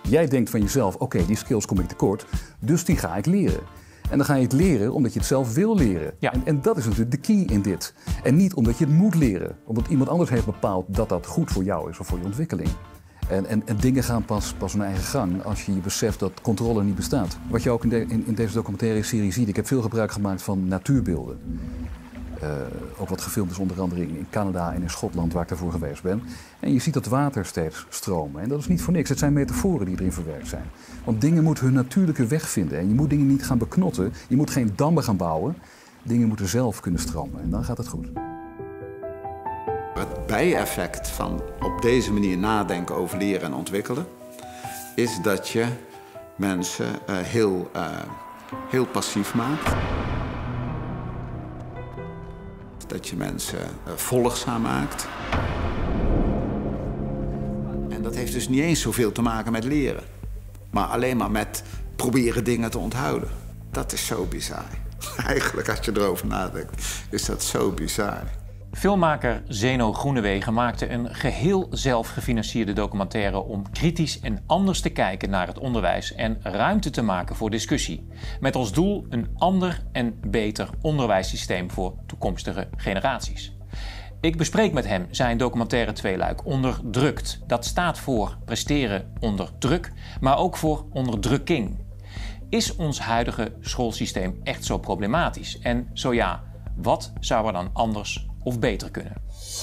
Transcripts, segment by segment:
Jij denkt van jezelf, oké, die skills kom ik tekort, dus die ga ik leren. En dan ga je het leren omdat je het zelf wil leren. Ja. En dat is natuurlijk de key in dit. En niet omdat je het moet leren. Omdat iemand anders heeft bepaald dat dat goed voor jou is of voor je ontwikkeling. En dingen gaan pas hun eigen gang als je beseft dat controle niet bestaat. Wat je ook in deze documentaire serie ziet. Ik heb veel gebruik gemaakt van natuurbeelden. Ook wat gefilmd is onder andere in Canada en in Schotland, waar ik daarvoor geweest ben. En je ziet dat water steeds stromen. En dat is niet voor niks. Het zijn metaforen die erin verwerkt zijn. Want dingen moeten hun natuurlijke weg vinden. En je moet dingen niet gaan beknotten. Je moet geen dammen gaan bouwen. Dingen moeten zelf kunnen stromen. En dan gaat het goed. Het bijeffect van op deze manier nadenken over leren en ontwikkelen is dat je mensen heel passief maakt. Dat je mensen volgzaam maakt. En dat heeft dus niet eens zoveel te maken met leren. Maar alleen maar met proberen dingen te onthouden. Dat is zo bizar. Eigenlijk, als je erover nadenkt, is dat zo bizar. Filmmaker Zeno Groenewegen maakte een geheel zelf gefinancierde documentaire om kritisch en anders te kijken naar het onderwijs en ruimte te maken voor discussie. Met als doel een ander en beter onderwijssysteem voor toekomstige generaties. Ik bespreek met hem zijn documentaire tweeluik Onderdrukt. Dat staat voor presteren onder druk, maar ook voor onderdrukking. Is ons huidige schoolsysteem echt zo problematisch? En zo ja, wat zou er dan anders of beter kunnen?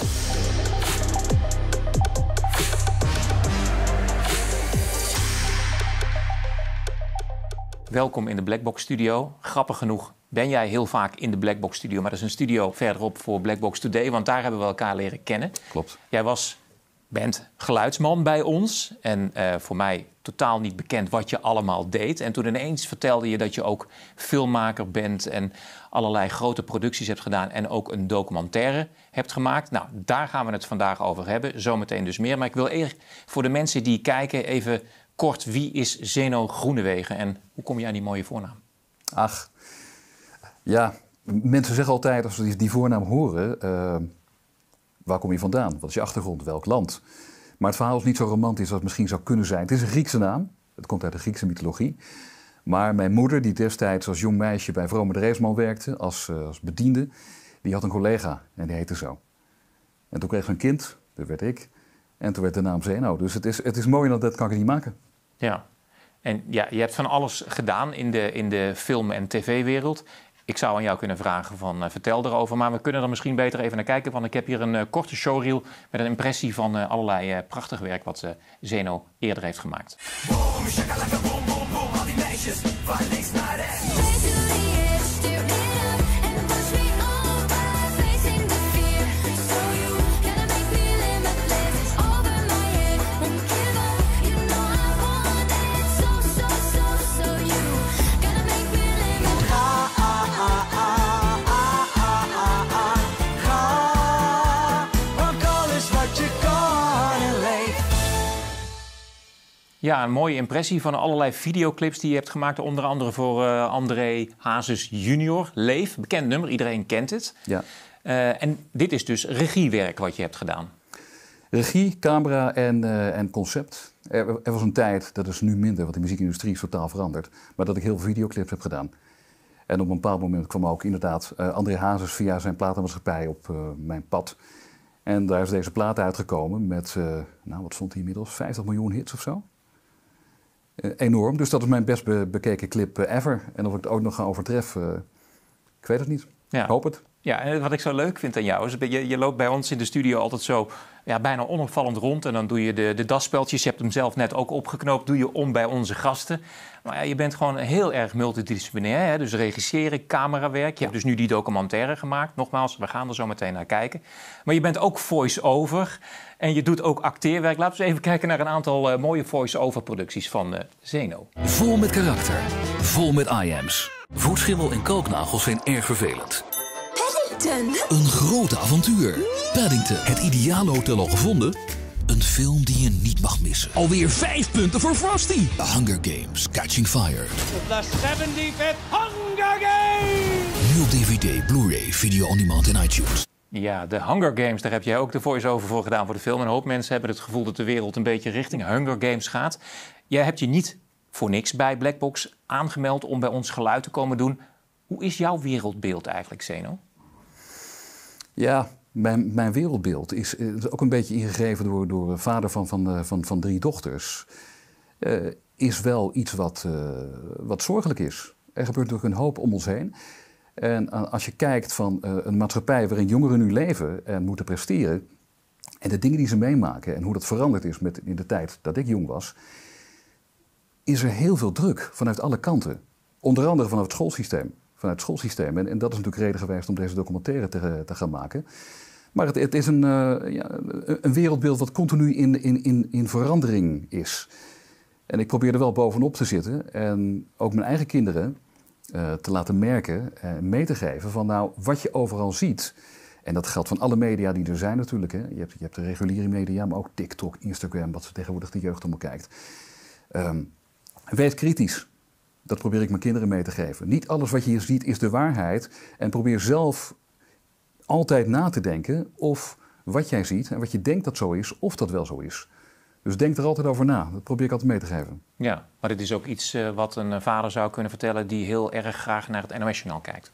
Welkom in de Blackbox Studio. Grappig genoeg ben jij heel vaak in de Blackbox Studio, maar dat is een studio verderop voor Blackbox Today, want daar hebben we elkaar leren kennen. Klopt. Jij bent geluidsman bij ons en voor mij totaal niet bekend wat je allemaal deed. En toen ineens vertelde je dat je ook filmmaker bent en allerlei grote producties hebt gedaan en ook een documentaire hebt gemaakt. Nou, daar gaan we het vandaag over hebben, zometeen dus meer. Maar ik wil eerst voor de mensen die kijken even kort, wie is Zeno Groenewegen en hoe kom je aan die mooie voornaam? Ach, ja, mensen zeggen altijd als ze die voornaam horen, waar kom je vandaan? Wat is je achtergrond? Welk land? Maar het verhaal is niet zo romantisch als het misschien zou kunnen zijn. Het is een Griekse naam. Het komt uit de Griekse mythologie. Maar mijn moeder, die destijds als jong meisje bij Vrome Dreesman werkte, als bediende, die had een collega en die heette zo. En toen kreeg ze een kind, dat werd ik. En toen werd de naam Zeno. Dus het is mooier dan dat kan ik het niet maken. Ja, en ja, je hebt van alles gedaan in de film- en tv-wereld. Ik zou aan jou kunnen vragen van vertel erover, maar we kunnen er misschien beter even naar kijken. Want ik heb hier een korte showreel met een impressie van allerlei prachtig werk wat Zeno eerder heeft gemaakt. Boom, shakalaka, boom, boom, boom. Al die meisjes van links naar rechts. Ja, een mooie impressie van allerlei videoclips die je hebt gemaakt. Onder andere voor André Hazes junior, Leef. Bekend nummer, iedereen kent het. Ja. En dit is dus regiewerk wat je hebt gedaan. Regie, camera en concept. Er was een tijd, dat is nu minder, want de muziekindustrie is totaal veranderd. Maar dat ik heel veel videoclips heb gedaan. En op een bepaald moment kwam ook inderdaad André Hazes via zijn platenmaatschappij op mijn pad. En daar is deze plaat uitgekomen met, wat stond hij inmiddels, 50 miljoen hits of zo. Enorm, dus dat is mijn best bekeken clip ever. En of ik het ook nog ga overtreffen, ik weet het niet. Ja. Ik hoop het. Ja, en wat ik zo leuk vind aan jou is, je loopt bij ons in de studio altijd zo bijna onopvallend rond. En dan doe je de dasspeltjes, je hebt hem zelf net ook opgeknoopt, doe je om bij onze gasten. Maar ja, je bent gewoon heel erg multidisciplinair, hè? Dus regisseren, camerawerk. Je hebt dus nu die documentaire gemaakt. Nogmaals, we gaan er zo meteen naar kijken. Maar je bent ook voice-over en je doet ook acteerwerk. Laten we eens even kijken naar een aantal mooie voice-over producties van Zeno. Vol met karakter, vol met I-ams. Voetschimmel en kalknagels zijn erg vervelend. Paddington. Een groot avontuur. Paddington, het ideale hotel al gevonden? Een film die je niet mag missen. Alweer 5 punten voor Frosty. The Hunger Games, Catching Fire. The 75th Hunger Games! Nu op DVD, Blu-ray, video on demand en iTunes. Ja, de Hunger Games, daar heb jij ook de voice-over voor gedaan voor de film. En een hoop mensen hebben het gevoel dat de wereld een beetje richting Hunger Games gaat. Jij hebt je niet voor niks bij Blackbox aangemeld om bij ons geluid te komen doen. Hoe is jouw wereldbeeld eigenlijk, Zeno? Ja, mijn wereldbeeld is ook een beetje ingegeven door vader van 3 dochters. Is wel iets wat zorgelijk is. Er gebeurt natuurlijk een hoop om ons heen. En als je kijkt van een maatschappij waarin jongeren nu leven en moeten presteren, en de dingen die ze meemaken en hoe dat veranderd is in de tijd dat ik jong was, is er heel veel druk vanuit alle kanten. Onder andere vanuit het schoolsysteem. En dat is natuurlijk reden geweest om deze documentaire te gaan maken. Maar het is een wereldbeeld wat continu in verandering is. En ik probeer er wel bovenop te zitten en ook mijn eigen kinderen te laten merken en mee te geven van nou, wat je overal ziet. En dat geldt van alle media die er zijn natuurlijk. Hè. Je hebt de reguliere media, maar ook TikTok, Instagram, wat tegenwoordig de jeugd allemaal kijkt. Wees kritisch. Dat probeer ik mijn kinderen mee te geven. Niet alles wat je hier ziet is de waarheid. En probeer zelf altijd na te denken of wat jij ziet en wat je denkt dat zo is, of dat wel zo is. Dus denk er altijd over na. Dat probeer ik altijd mee te geven. Ja, maar dit is ook iets wat een vader zou kunnen vertellen die heel erg graag naar het NOS-journaal kijkt.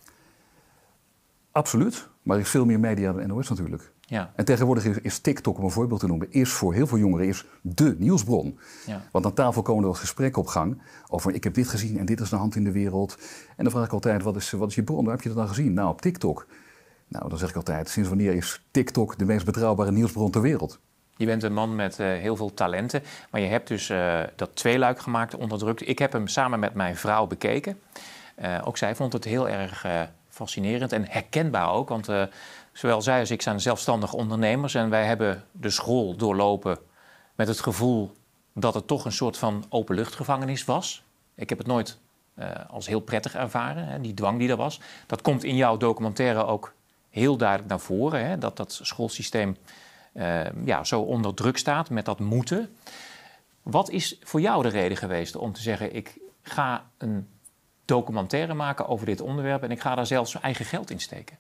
Absoluut. Maar er is veel meer media dan NOS natuurlijk. Ja. En tegenwoordig is TikTok, om een voorbeeld te noemen, is voor heel veel jongeren dé nieuwsbron. Ja. Want aan tafel komen er wel gesprekken op gang over ik heb dit gezien en dit is de hand in de wereld. En dan vraag ik altijd, wat is je bron? Waar heb je dat dan gezien? Nou, op TikTok. Nou, dan zeg ik altijd, sinds wanneer is TikTok de meest betrouwbare nieuwsbron ter wereld? Je bent een man met heel veel talenten, maar je hebt dus dat tweeluik gemaakt, onderdrukt. Ik heb hem samen met mijn vrouw bekeken. Ook zij vond het heel erg fascinerend en herkenbaar ook, want zowel zij als ik zijn zelfstandig ondernemers en wij hebben de school doorlopen met het gevoel dat het toch een soort van openluchtgevangenis was. Ik heb het nooit als heel prettig ervaren, hè, die dwang die er was. Dat komt in jouw documentaire ook heel duidelijk naar voren, hè, dat schoolsysteem zo onder druk staat met dat moeten. Wat is voor jou de reden geweest om te zeggen, ik ga een documentaire maken over dit onderwerp en ik ga daar zelfs eigen geld in steken?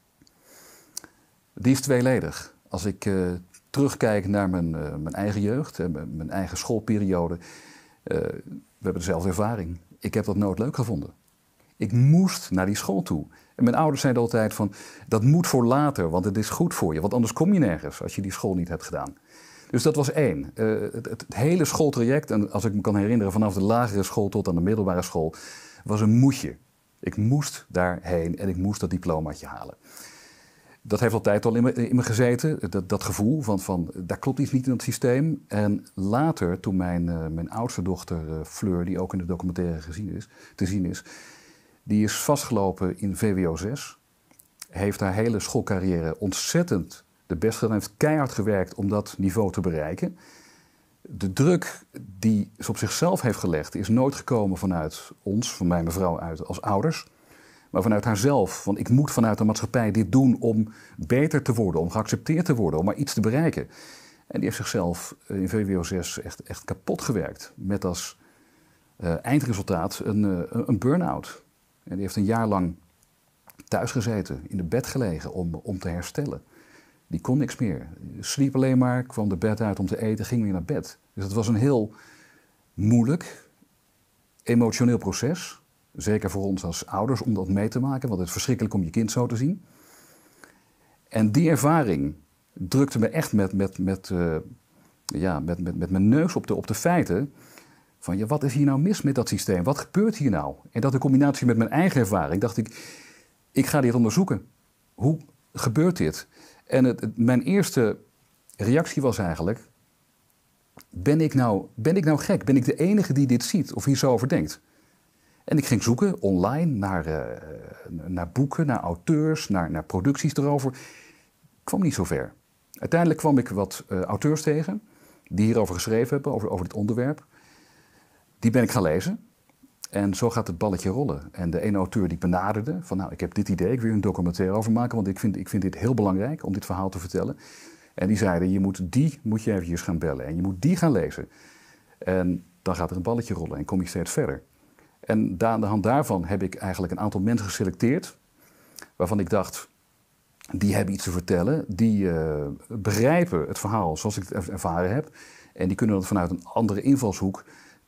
Die is tweeledig. Als ik terugkijk naar mijn eigen jeugd en mijn eigen schoolperiode, we hebben dezelfde ervaring. Ik heb dat nooit leuk gevonden. Ik moest naar die school toe. En mijn ouders zeiden altijd van, dat moet voor later, want het is goed voor je. Want anders kom je nergens als je die school niet hebt gedaan. Dus dat was 1. Het hele schooltraject, en als ik me kan herinneren vanaf de lagere school tot aan de middelbare school, was een moetje. Ik moest daarheen en ik moest dat diplomaatje halen. Dat heeft altijd al in me gezeten, dat gevoel van daar klopt iets niet in het systeem. En later, toen mijn oudste dochter Fleur, die ook in de documentaire te zien is, die is vastgelopen in VWO 6. Heeft haar hele schoolcarrière ontzettend de best gedaan. Heeft keihard gewerkt om dat niveau te bereiken. De druk die ze op zichzelf heeft gelegd is nooit gekomen vanuit ons, van mij en mijn vrouw uit als ouders. Maar vanuit haarzelf. Want ik moet vanuit de maatschappij dit doen om beter te worden, om geaccepteerd te worden, om maar iets te bereiken. En die heeft zichzelf in VWO 6 echt kapot gewerkt. Met als eindresultaat een burn-out. En die heeft een jaar lang thuis gezeten, in de bed gelegen om te herstellen. Die kon niks meer. Sliep alleen maar, kwam de bed uit om te eten, ging weer naar bed. Dus het was een heel moeilijk, emotioneel proces. Zeker voor ons als ouders om dat mee te maken, want het is verschrikkelijk om je kind zo te zien. En die ervaring drukte me echt met mijn neus op de feiten. Van ja, wat is hier nou mis met dat systeem? Wat gebeurt hier nou? En dat in combinatie met mijn eigen ervaring dacht ik ga dit onderzoeken. Hoe gebeurt dit? En mijn eerste reactie was eigenlijk, ben ik nou gek? Ben ik de enige die dit ziet of hier zo over denkt? En ik ging zoeken online naar boeken, naar auteurs, naar producties erover. Ik kwam niet zo ver. Uiteindelijk kwam ik wat auteurs tegen die hierover geschreven hebben, over dit onderwerp. Die ben ik gaan lezen. En zo gaat het balletje rollen. En de ene auteur die benaderde van nou, ik heb dit idee, ik wil een documentaire over maken, want ik vind dit heel belangrijk om dit verhaal te vertellen. En die zeiden, je moet eventjes gaan bellen en je moet die gaan lezen. En dan gaat er een balletje rollen en kom je steeds verder. En aan de hand daarvan heb ik eigenlijk een aantal mensen geselecteerd, waarvan ik dacht, die hebben iets te vertellen, die begrijpen het verhaal zoals ik het ervaren heb. En die kunnen dat vanuit een andere invalshoek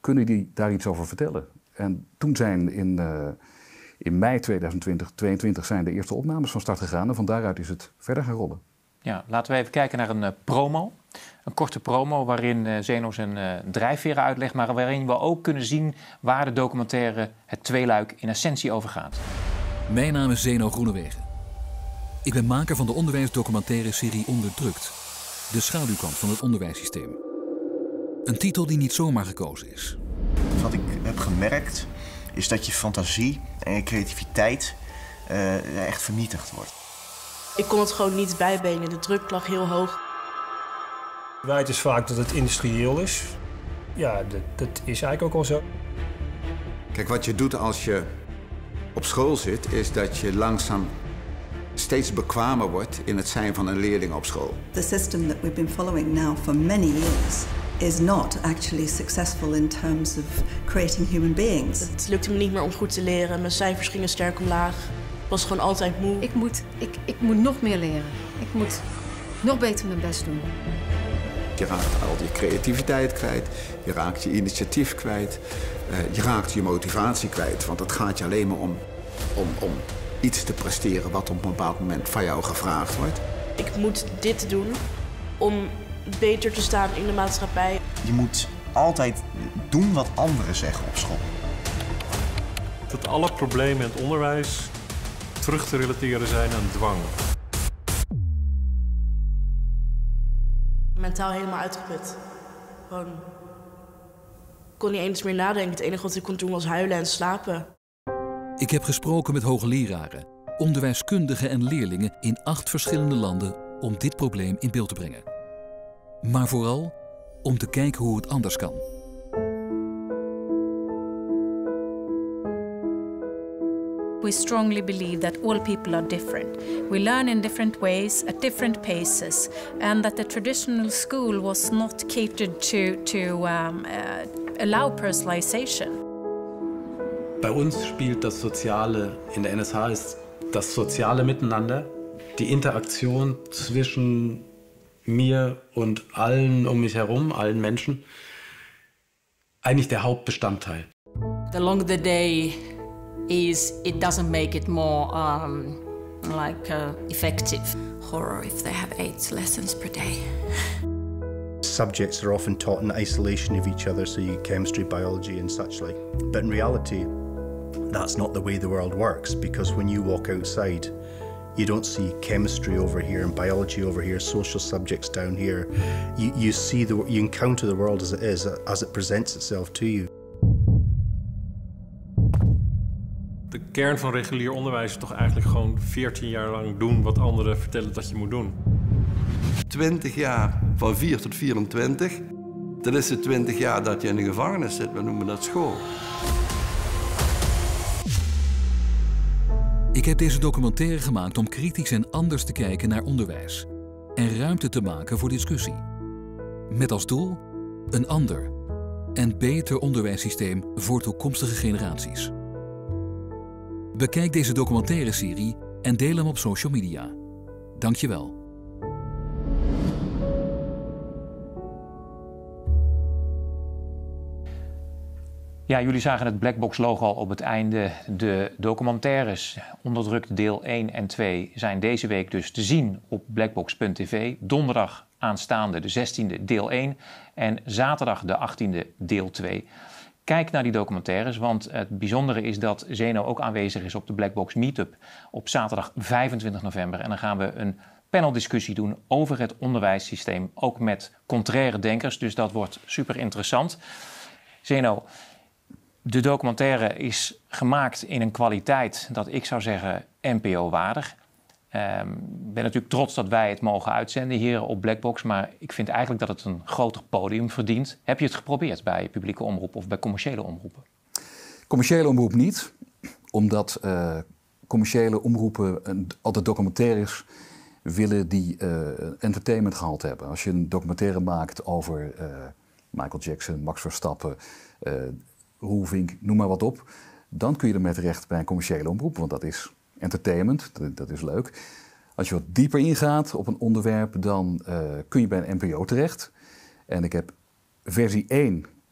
kunnen die daar iets over vertellen? En toen zijn in mei 2022 zijn de eerste opnames van start gegaan. En van daaruit is het verder gaan rollen. Ja, laten we even kijken naar een promo. Een korte promo waarin Zeno zijn drijfveren uitlegt, maar waarin we ook kunnen zien waar de documentaire het tweeluik in essentie over gaat. Mijn naam is Zeno Groenewegen. Ik ben maker van de onderwijsdocumentaire serie Onderdrukt. De schaduwkant van het onderwijssysteem. Een titel die niet zomaar gekozen is. Wat ik heb gemerkt is dat je fantasie en je creativiteit echt vernietigd wordt. Ik kon het gewoon niet bijbenen. De druk lag heel hoog. De waarheid is vaak dat het industrieel is. Ja, dat is eigenlijk ook al zo. Kijk, wat je doet als je op school zit, is dat je langzaam steeds bekwamer wordt in het zijn van een leerling op school. The system that we've been following now for many years is not actually successful in terms of creating human beings. Het lukte me niet meer om goed te leren. Mijn cijfers gingen sterk omlaag. Ik was gewoon altijd moe. Ik moet nog meer leren. Ik moet nog beter mijn best doen. Je raakt al je creativiteit kwijt, je raakt je initiatief kwijt, je raakt je motivatie kwijt. Want het gaat je alleen maar om iets te presteren wat op een bepaald moment van jou gevraagd wordt. Ik moet dit doen om beter te staan in de maatschappij. Je moet altijd doen wat anderen zeggen op school. Dat alle problemen in het onderwijs terug te relateren zijn aan dwang. Mentaal helemaal uitgeput. Gewoon. Ik kon niet eens meer nadenken. Het enige wat ik kon doen was huilen en slapen. Ik heb gesproken met hoogleraren, onderwijskundigen en leerlingen in 8 verschillende landen om dit probleem in beeld te brengen. Maar vooral om te kijken hoe het anders kan. We strongly believe that all people are different. We learn in different ways, at different paces, and that the traditional school was not catered to allow personalization. Bei uns spielt das Soziale in der NSH ist das soziale Miteinander, die Interaktion zwischen mir und allen um mich herum, allen Menschen, eigentlich der Hauptbestandteil. The longer the day is, it doesn't make it more effective. Horror if they have 8 lessons per day. Subjects are often taught in isolation of each other, so you chemistry, biology and such like. But in reality, that's not the way the world works, because when you walk outside, you don't see chemistry over here and biology over here, social subjects down here. You encounter the world as it is, as it presents itself to you. De kern van regulier onderwijs is toch eigenlijk gewoon 14 jaar lang doen wat anderen vertellen dat je moet doen. 20 jaar van 4 tot 24, dan is het 20 jaar dat je in de gevangenis zit. We noemen dat school. Ik heb deze documentaire gemaakt om kritisch en anders te kijken naar onderwijs. En ruimte te maken voor discussie. Met als doel een ander en beter onderwijssysteem voor toekomstige generaties. Bekijk deze documentaire serie en deel hem op social media. Dank je wel. Ja, jullie zagen het Blackbox-logo al op het einde. De documentaires Onderdrukt deel 1 en 2 zijn deze week dus te zien op blackbox.tv. Donderdag aanstaande de 16e deel 1 en zaterdag de 18e deel 2. Kijk naar die documentaires, want het bijzondere is dat Zeno ook aanwezig is op de Blackbox Meetup op zaterdag 25 november. En dan gaan we een paneldiscussie doen over het onderwijssysteem, ook met contraire denkers. Dus dat wordt super interessant. Zeno, de documentaire is gemaakt in een kwaliteit dat ik zou zeggen NPO-waardig. Ik ben natuurlijk trots dat wij het mogen uitzenden hier op Blackbox, maar ik vind eigenlijk dat het een groter podium verdient. Heb je het geprobeerd bij publieke omroepen of bij commerciële omroepen? Commerciële omroep niet, omdat commerciële omroepen altijd documentaires willen die entertainmentgehalte hebben. Als je een documentaire maakt over Michael Jackson, Max Verstappen, Roelvink, noem maar wat op, dan kun je er met recht bij een commerciële omroep, want dat is entertainment, dat is leuk. Als je wat dieper ingaat op een onderwerp, dan kun je bij een NPO terecht. En ik heb versie 1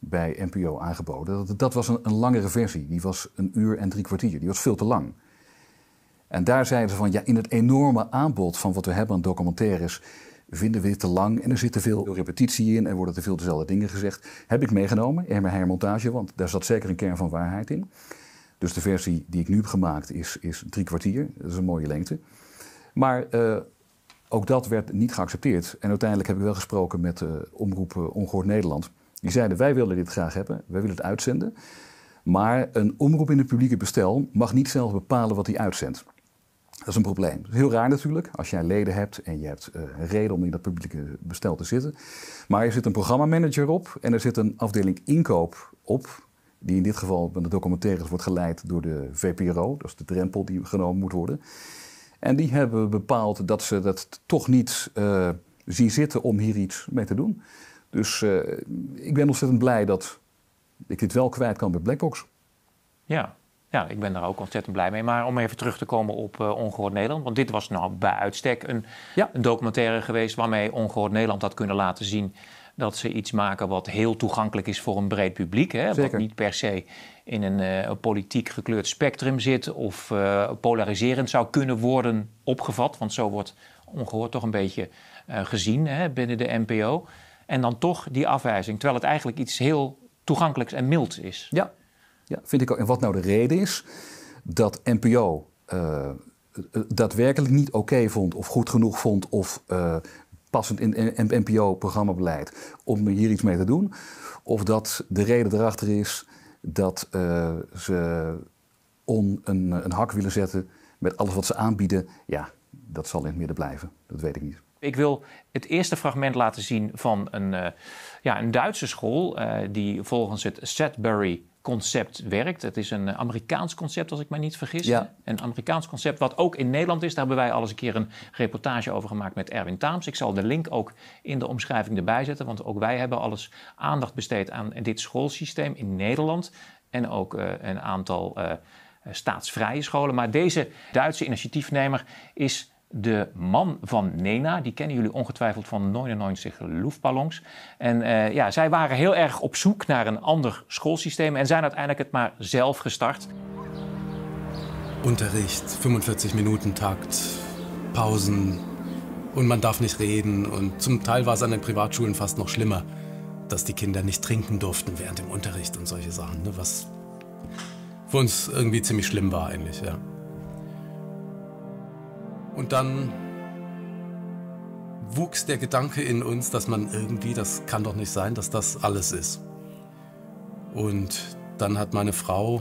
bij NPO aangeboden. Dat was een langere versie. Die was 1 uur en 3 kwartier. Die was veel te lang. En daar zeiden ze van, ja, in het enorme aanbod van wat we hebben aan documentaires vinden we dit te lang en er zit te veel repetitie in en worden te veel dezelfde dingen gezegd. Heb ik meegenomen in mijn hermontage, want daar zat zeker een kern van waarheid in. Dus de versie die ik nu heb gemaakt is 3 kwartier. Dat is een mooie lengte. Maar ook dat werd niet geaccepteerd. En uiteindelijk heb ik wel gesproken met omroep Ongehoord Nederland. Die zeiden, wij willen dit graag hebben, wij willen het uitzenden. Maar een omroep in het publieke bestel mag niet zelf bepalen wat hij uitzendt. Dat is een probleem. Dat is heel raar natuurlijk, als jij leden hebt en je hebt een reden om in dat publieke bestel te zitten. Maar er zit een programmamanager op en er zit een afdeling inkoop op, die in dit geval bij de documentaires wordt geleid door de VPRO. Dat is de drempel die genomen moet worden. En die hebben bepaald dat ze dat toch niet zien zitten om hier iets mee te doen. Dus ik ben ontzettend blij dat ik dit wel kwijt kan bij Blackbox. Ja, ik ben daar ook ontzettend blij mee. Maar om even terug te komen op Ongehoord Nederland. Want dit was nou bij uitstek een documentaire geweest waarmee Ongehoord Nederland had kunnen laten zien dat ze iets maken wat heel toegankelijk is voor een breed publiek. Hè? Wat niet per se in een politiek gekleurd spectrum zit of polariserend zou kunnen worden opgevat. Want zo wordt Ongehoord toch een beetje gezien, hè, binnen de NPO. En dan toch die afwijzing, terwijl het eigenlijk iets heel toegankelijks en milds is. Ja, vind ik ook. En wat nou de reden is dat NPO daadwerkelijk niet oké vond of goed genoeg vond of passend in NPO-programmabeleid om hier iets mee te doen. Of dat de reden erachter is dat ze een hak willen zetten met alles wat ze aanbieden. Ja, dat zal in het midden blijven. Dat weet ik niet. Ik wil het eerste fragment laten zien van een Duitse school die volgens het Sudbury-concept werkt. Het is een Amerikaans concept, als ik mij niet vergis. Ja. Een Amerikaans concept wat ook in Nederland is. Daar hebben wij al eens een keer een reportage over gemaakt met Erwin Taams. Ik zal de link ook in de omschrijving erbij zetten, want ook wij hebben alles aandacht besteed aan dit schoolsysteem in Nederland. En ook een aantal staatsvrije scholen. Maar deze Duitse initiatiefnemer is de man van Nena. Die kennen jullie ongetwijfeld van 99 Luftballons. En zij waren heel erg op zoek naar een ander schoolsysteem en zijn uiteindelijk het maar zelf gestart. Unterricht, 45 Minuten Takt, Pausen und man darf nicht reden. Und zum Teil war es an den Privatschulen fast noch schlimmer, dass die Kinder nicht trinken durften während dem Unterricht und solche Sachen, ne? Was für uns irgendwie ziemlich schlimm war eigentlich, ja. Und dann wuchs der Gedanke in uns, dass man irgendwie, das kann doch nicht sein, dass das alles ist. Und dann hat meine Frau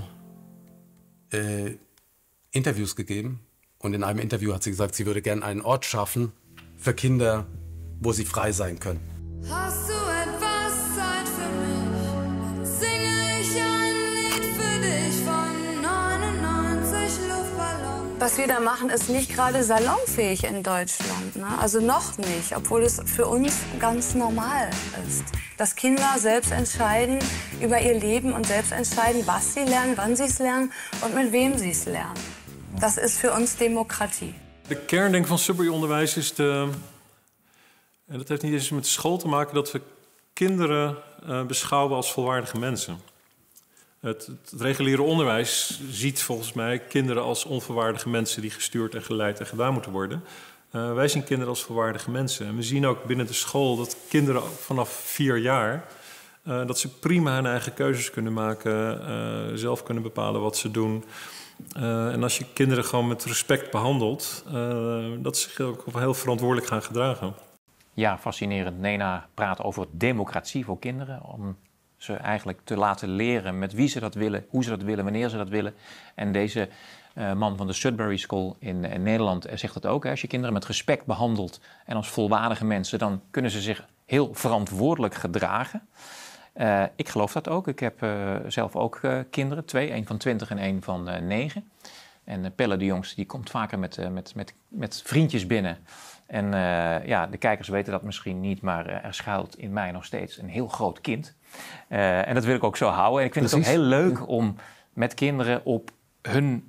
Interviews gegeben. Und in einem Interview hat sie gesagt, sie würde gerne einen Ort schaffen für Kinder, wo sie frei sein können. Hast du etwas Zeit für mich? Singe ich ein Lied für dich von 99 Luftballons. Was wir da machen, ist nicht gerade salonfähig in Deutschland. Ne? Also noch nicht, obwohl es für uns ganz normal ist. Dass Kinder selbst entscheiden über ihr Leben und selbst entscheiden, was sie lernen, wann sie es lernen und mit wem sie es lernen. Dat is voor ons democratie. De kern denk ik van Sudbury-onderwijs is en dat heeft niet eens met de school te maken, dat we kinderen beschouwen als volwaardige mensen. Het reguliere onderwijs ziet volgens mij kinderen als onvolwaardige mensen die gestuurd en geleid en gedaan moeten worden. Wij zien kinderen als volwaardige mensen. En we zien ook binnen de school dat kinderen vanaf 4 jaar dat ze prima hun eigen keuzes kunnen maken, zelf kunnen bepalen wat ze doen. En als je kinderen gewoon met respect behandelt, dat ze zich ook heel verantwoordelijk gaan gedragen. Ja, fascinerend. Nena praat over democratie voor kinderen. Om ze eigenlijk te laten leren met wie ze dat willen, hoe ze dat willen, wanneer ze dat willen. En deze man van de Sudbury School in Nederland zegt dat ook. Hè. Als je kinderen met respect behandelt en als volwaardige mensen, dan kunnen ze zich heel verantwoordelijk gedragen. Ik geloof dat ook. Ik heb zelf ook kinderen, 2. 1 van 20 en 1 van 9. En Pelle de jongste, die komt vaker met vriendjes binnen. En de kijkers weten dat misschien niet, maar er schuilt in mij nog steeds een heel groot kind. En dat wil ik ook zo houden. En ik vind het ook heel leuk om met kinderen op hun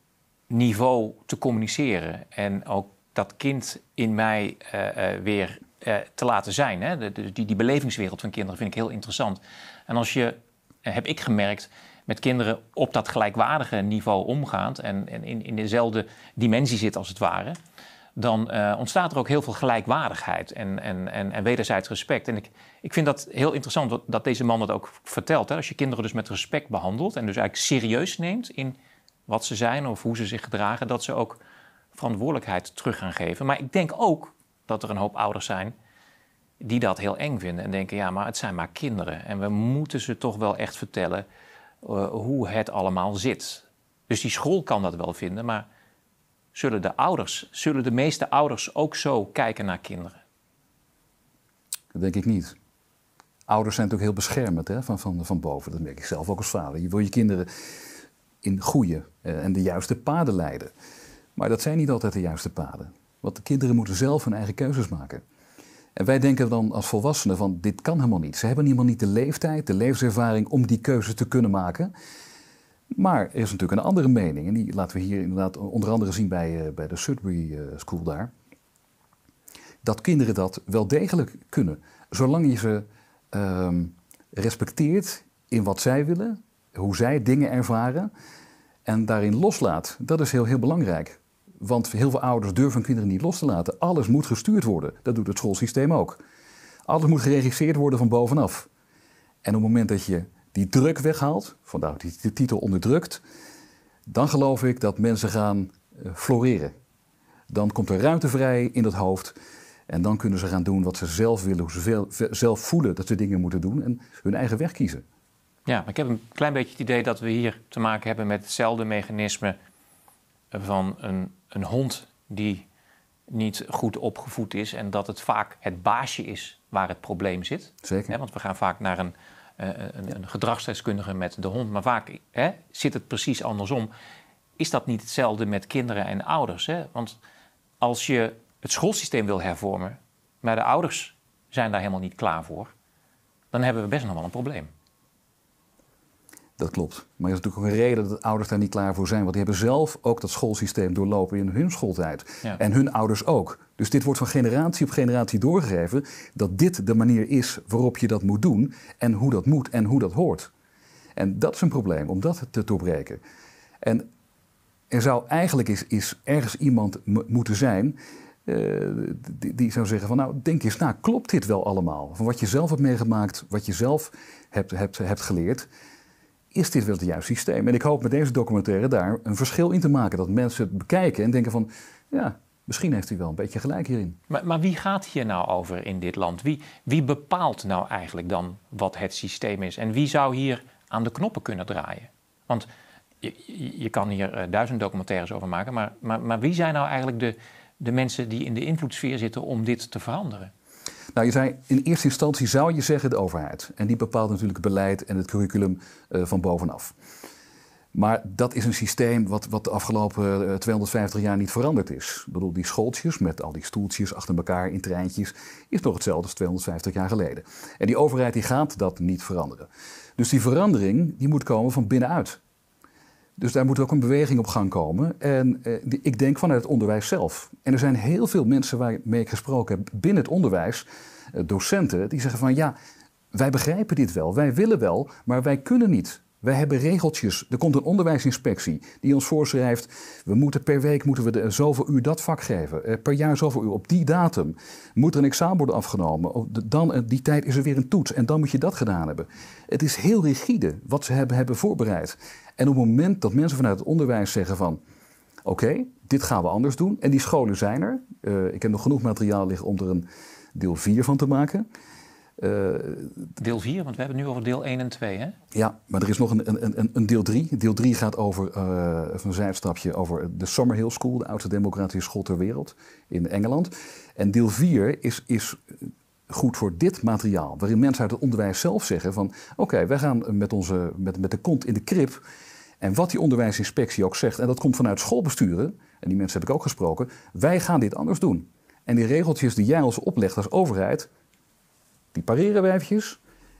niveau te communiceren. En ook dat kind in mij weer te laten zijn. Hè? Die belevingswereld van kinderen vind ik heel interessant. En heb ik gemerkt, met kinderen op dat gelijkwaardige niveau omgaand en in dezelfde dimensie zit als het ware, dan ontstaat er ook heel veel gelijkwaardigheid en wederzijds respect. En ik vind dat heel interessant dat deze man dat ook vertelt. Hè? Als je kinderen dus met respect behandelt en dus eigenlijk serieus neemt in wat ze zijn of hoe ze zich gedragen, dat ze ook verantwoordelijkheid terug gaan geven. Maar ik denk ook dat er een hoop ouders zijn die dat heel eng vinden en denken, ja, maar het zijn maar kinderen. En we moeten ze toch wel echt vertellen hoe het allemaal zit. Dus die school kan dat wel vinden, maar zullen de meeste ouders ook zo kijken naar kinderen? Dat denk ik niet. Ouders zijn natuurlijk heel beschermend, hè, van boven. Dat merk ik zelf ook als vader. Je wil je kinderen in goede en de juiste paden leiden. Maar dat zijn niet altijd de juiste paden. Want de kinderen moeten zelf hun eigen keuzes maken. En wij denken dan als volwassenen van, dit kan helemaal niet. Ze hebben helemaal niet de leeftijd, de levenservaring om die keuzes te kunnen maken. Maar er is natuurlijk een andere mening. En die laten we hier inderdaad onder andere zien bij de Sudbury School daar. Dat kinderen dat wel degelijk kunnen. Zolang je ze respecteert in wat zij willen, hoe zij dingen ervaren en daarin loslaat. Dat is heel, heel belangrijk. Want heel veel ouders durven hun kinderen niet los te laten. Alles moet gestuurd worden. Dat doet het schoolsysteem ook. Alles moet geregisseerd worden van bovenaf. En op het moment dat je die druk weghaalt, vandaar die titel onderdrukt, dan geloof ik dat mensen gaan floreren. Dan komt er ruimte vrij in het hoofd. En dan kunnen ze gaan doen wat ze zelf willen, hoe ze zelf voelen dat ze dingen moeten doen en hun eigen weg kiezen. Ja, maar ik heb een klein beetje het idee dat we hier te maken hebben met hetzelfde mechanisme van een hond die niet goed opgevoed is en dat het vaak het baasje is waar het probleem zit. Zeker. Want we gaan vaak naar een gedragsdeskundige met de hond, maar vaak zit het precies andersom. Is dat niet hetzelfde met kinderen en ouders? Hè? Want als je het schoolsysteem wil hervormen, maar de ouders zijn daar helemaal niet klaar voor, dan hebben we best nog wel een probleem. Dat klopt. Maar er is natuurlijk ook een reden dat ouders daar niet klaar voor zijn. Want die hebben zelf ook dat schoolsysteem doorlopen in hun schooltijd. Ja. En hun ouders ook. Dus dit wordt van generatie op generatie doorgegeven dat dit de manier is waarop je dat moet doen. En hoe dat moet en hoe dat hoort. En dat is een probleem, om dat te doorbreken. En er zou eigenlijk is ergens iemand moeten zijn die zou zeggen van, nou, denk eens na, klopt dit wel allemaal? Van wat je zelf hebt meegemaakt, wat je zelf hebt geleerd, is dit wel het juiste systeem? En ik hoop met deze documentaire daar een verschil in te maken. Dat mensen het bekijken en denken van, ja, misschien heeft hij wel een beetje gelijk hierin. Maar wie gaat hier nou over in dit land? Wie bepaalt nou eigenlijk dan wat het systeem is? En wie zou hier aan de knoppen kunnen draaien? Want je kan hier 1000 documentaires over maken, maar wie zijn nou eigenlijk de mensen die in de invloedssfeer zitten om dit te veranderen? Nou, je zei, in eerste instantie zou je zeggen de overheid. En die bepaalt natuurlijk het beleid en het curriculum van bovenaf. Maar dat is een systeem wat de afgelopen 250 jaar niet veranderd is. Ik bedoel, die schooltjes met al die stoeltjes achter elkaar in treintjes is nog hetzelfde als 250 jaar geleden. En die overheid die gaat dat niet veranderen. Dus die verandering die moet komen van binnenuit. Dus daar moet ook een beweging op gang komen. En ik denk vanuit het onderwijs zelf. En er zijn heel veel mensen waarmee ik gesproken heb binnen het onderwijs, docenten, die zeggen van ja, wij begrijpen dit wel, wij willen wel, maar wij kunnen niet. Wij hebben regeltjes. Er komt een onderwijsinspectie die ons voorschrijft, per week moeten we zoveel uur dat vak geven. Per jaar zoveel uur. Op die datum moet er een examen worden afgenomen. Dan die tijd is er weer een toets en dan moet je dat gedaan hebben. Het is heel rigide wat ze hebben voorbereid. En op het moment dat mensen vanuit het onderwijs zeggen van, oké, dit gaan we anders doen. En die scholen zijn er. Ik heb nog genoeg materiaal liggen om er een deel 4 van te maken. Deel 4, want we hebben het nu over deel 1 en 2, hè? Ja, maar er is nog een deel 3. Deel 3 gaat over, een zijstapje, over de Summerhill School, de oudste democratische school ter wereld in Engeland. En deel 4 is goed voor dit materiaal, waarin mensen uit het onderwijs zelf zeggen van, oké, wij gaan met de kont in de krib. En wat die onderwijsinspectie ook zegt, en dat komt vanuit schoolbesturen, en die mensen heb ik ook gesproken, wij gaan dit anders doen. En die regeltjes die jij ons oplegt als overheid, die pareren wij eventjes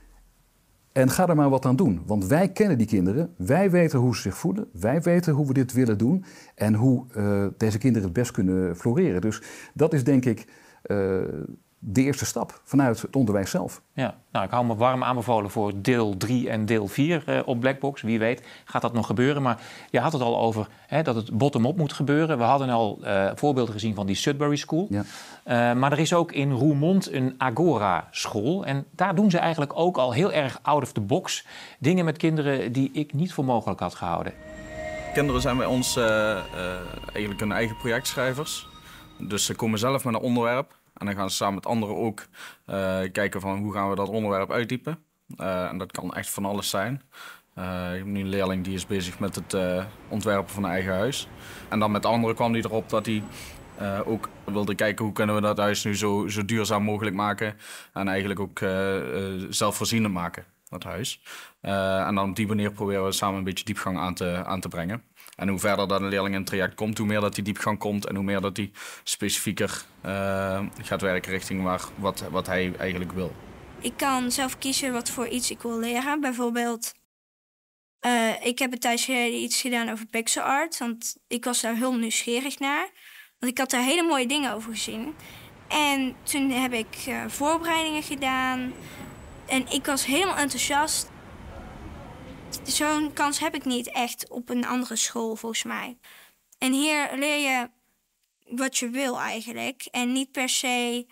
en ga er maar wat aan doen. Want wij kennen die kinderen, wij weten hoe ze zich voelen, wij weten hoe we dit willen doen en hoe deze kinderen het best kunnen floreren. Dus dat is denk ik de eerste stap vanuit het onderwijs zelf. Ja, nou, ik hou me warm aanbevolen voor deel 3 en deel 4 op Blackbox. Wie weet gaat dat nog gebeuren. Maar je had het al over dat het bottom-up moet gebeuren. We hadden al voorbeelden gezien van die Sudbury School. Ja. Maar er is ook in Roermond een Agora-school. En daar doen ze eigenlijk ook al heel erg out of the box dingen met kinderen die ik niet voor mogelijk had gehouden. Kinderen zijn bij ons eigenlijk hun eigen projectschrijvers. Dus ze komen zelf met een onderwerp. En dan gaan ze samen met anderen ook kijken van hoe gaan we dat onderwerp uitdiepen. En dat kan echt van alles zijn. Ik heb nu een leerling die is bezig met het ontwerpen van een eigen huis. En dan met anderen kwam hij erop dat hij ook wilde kijken hoe kunnen we dat huis nu zo duurzaam mogelijk maken. En eigenlijk ook zelfvoorzienend maken, dat huis. En dan op die manier proberen we samen een beetje diepgang aan te brengen. En hoe verder dat een leerling in het traject komt, hoe meer dat die diepgang komt en hoe meer dat die specifieker gaat werken richting wat hij eigenlijk wil. Ik kan zelf kiezen wat voor iets ik wil leren. Bijvoorbeeld, ik heb een tijdje geleden iets gedaan over pixel art, want ik was daar heel nieuwsgierig naar. Want ik had daar hele mooie dingen over gezien. En toen heb ik voorbereidingen gedaan en ik was helemaal enthousiast. Zo'n kans heb ik niet echt op een andere school, volgens mij. En hier leer je wat je wil eigenlijk. En niet per se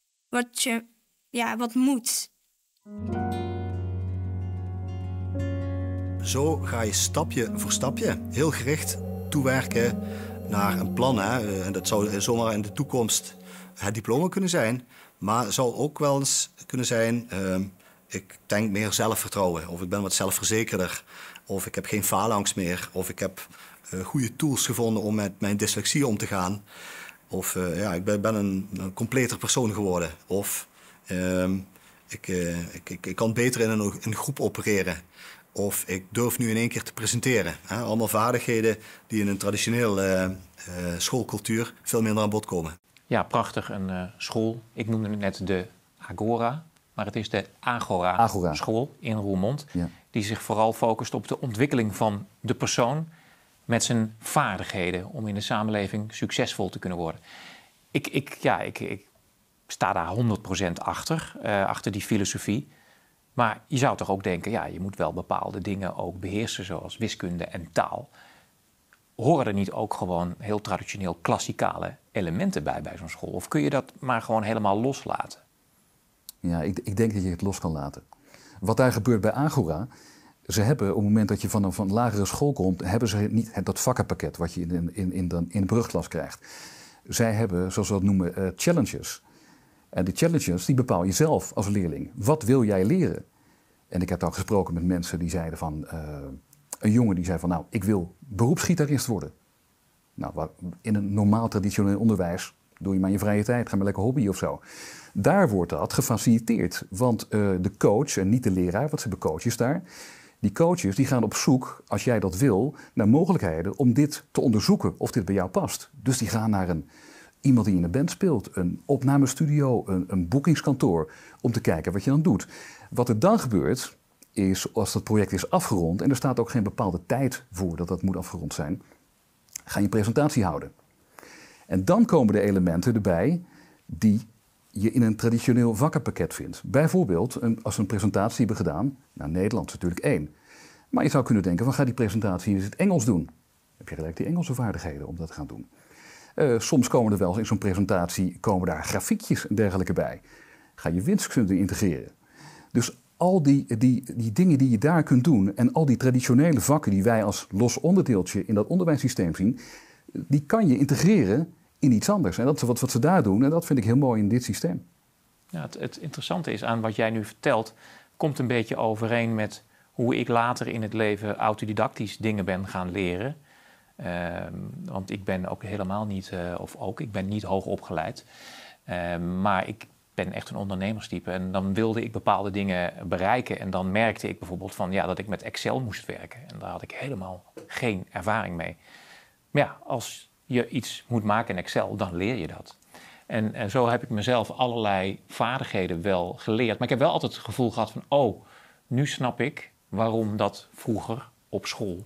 wat moet. Zo ga je stapje voor stapje heel gericht toewerken naar een plan. Hè. En dat zou zomaar in de toekomst het diploma kunnen zijn. Maar het zou ook wel eens kunnen zijn... ik denk meer zelfvertrouwen, of ik ben wat zelfverzekerder, of ik heb geen faalangst meer, of ik heb goede tools gevonden om met mijn dyslexie om te gaan, of ik ben een completer persoon geworden, of ik kan beter in een groep opereren, of ik durf nu in één keer te presenteren. Allemaal vaardigheden die in een traditioneel schoolcultuur veel minder aan bod komen. Ja, prachtig. Een school. Ik noemde net de Agora. Maar het is de Agora-school in Roermond. Ja. Die zich vooral focust op de ontwikkeling van de persoon met zijn vaardigheden om in de samenleving succesvol te kunnen worden. Ik sta daar 100% achter die filosofie. Maar je zou toch ook denken, je moet wel bepaalde dingen ook beheersen, zoals wiskunde en taal. Horen er niet ook gewoon heel traditioneel klassikale elementen bij zo'n school? Of kun je dat maar gewoon helemaal loslaten? Ja, ik denk dat je het los kan laten. Wat daar gebeurt bij Agora, ze hebben op het moment dat je van een lagere school komt, hebben ze niet dat vakkenpakket wat je in de brugklas krijgt. Zij hebben, zoals we dat noemen, challenges. En die challenges die bepaal je zelf als leerling. Wat wil jij leren? En ik heb ook gesproken met mensen die zeiden van... een jongen die zei van, nou, ik wil beroepsgitarist worden. Nou, in een normaal traditioneel onderwijs doe je maar in je vrije tijd, ga maar lekker hobby of zo. Daar wordt dat gefaciliteerd. Want de coach, en niet de leraar, want ze hebben coaches daar. Die coaches die gaan op zoek, als jij dat wil, naar mogelijkheden om dit te onderzoeken of dit bij jou past. Dus die gaan naar iemand die in een band speelt, een opnamestudio, een boekingskantoor, om te kijken wat je dan doet. Wat er dan gebeurt, is als dat project is afgerond, en er staat ook geen bepaalde tijd voor dat moet afgerond zijn, ga je een presentatie houden. En dan komen de elementen erbij die je in een traditioneel vakkenpakket vindt. Bijvoorbeeld, als we een presentatie hebben gedaan, nou, Nederland is natuurlijk 1. Maar je zou kunnen denken, van ga die presentatie in het Engels doen. Dan heb je gelijk die Engelse vaardigheden om dat te gaan doen. Soms komen er wel eens in zo'n presentatie daar grafiekjes en dergelijke bij. Ga je wiskunde integreren. Dus al die dingen die je daar kunt doen en al die traditionele vakken die wij als los onderdeeltje in dat onderwijssysteem zien, die kan je integreren in iets anders. En dat is wat ze daar doen en dat vind ik heel mooi in dit systeem. Ja, het interessante is aan wat jij nu vertelt, komt een beetje overeen met hoe ik later in het leven autodidactisch dingen ben gaan leren. Want ik ben ook helemaal niet, ik ben niet hoog opgeleid. Maar ik ben echt een ondernemerstype. En dan wilde ik bepaalde dingen bereiken. En dan merkte ik bijvoorbeeld dat ik met Excel moest werken. En daar had ik helemaal geen ervaring mee. Maar ja, als je iets moet maken in Excel, dan leer je dat. En zo heb ik mezelf allerlei vaardigheden wel geleerd. Maar ik heb wel altijd het gevoel gehad van, nu snap ik waarom dat vroeger op school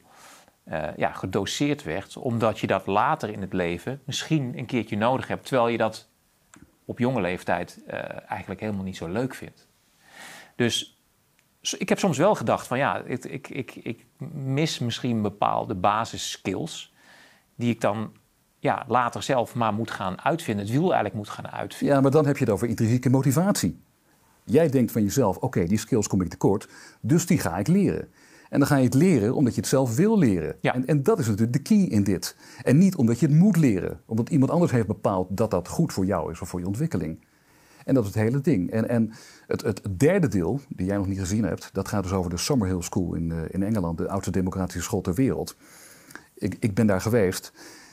gedoseerd werd. Omdat je dat later in het leven misschien een keertje nodig hebt. Terwijl je dat op jonge leeftijd eigenlijk helemaal niet zo leuk vindt. Dus ik heb soms wel gedacht van ja, ik mis misschien bepaalde basisskills die ik dan later zelf maar moet gaan uitvinden. Het wiel eigenlijk moet gaan uitvinden. Ja, maar dan heb je het over intrinsieke motivatie. Jij denkt van jezelf, oké, die skills kom ik tekort, dus die ga ik leren. En dan ga je het leren omdat je het zelf wil leren. Ja. En dat is natuurlijk de key in dit. En niet omdat je het moet leren. Omdat iemand anders heeft bepaald dat dat goed voor jou is of voor je ontwikkeling. En dat is het hele ding. En het derde deel, die jij nog niet gezien hebt, dat gaat dus over de Summerhill School in Engeland, de oudste democratische school ter wereld. Ik ben daar geweest.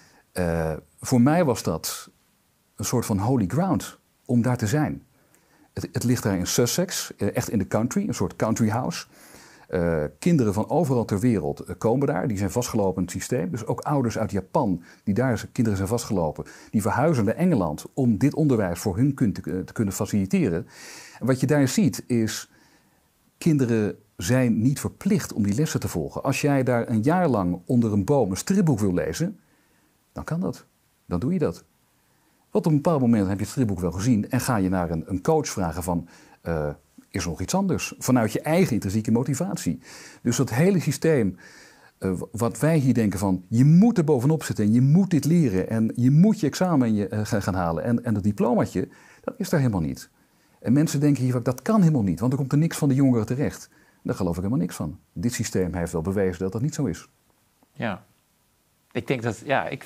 Voor mij was dat een soort van holy ground om daar te zijn. Het ligt daar in Sussex, echt in de country, een soort country house. Kinderen van overal ter wereld komen daar, die zijn vastgelopen in het systeem. Dus ook ouders uit Japan, die daar kinderen zijn vastgelopen, die verhuizen naar Engeland om dit onderwijs voor hun te kunnen faciliteren. En wat je daar ziet is, kinderen zijn niet verplicht om die lessen te volgen. Als jij daar een jaar lang onder een boom een stripboek wil lezen, dan kan dat. Dan doe je dat. Want op een bepaald moment heb je het stripboek wel gezien en ga je naar een coach vragen van, is er nog iets anders? Vanuit je eigen intrinsieke motivatie. Dus dat hele systeem, wat wij hier denken van, je moet er bovenop zitten en je moet dit leren en je moet je examen gaan halen en dat diplomaatje, dat is daar helemaal niet. En mensen denken hier, dat kan helemaal niet, want er komt er niks van de jongeren terecht. Daar geloof ik helemaal niks van. Dit systeem heeft wel bewezen dat dat niet zo is. Ja, ik denk dat,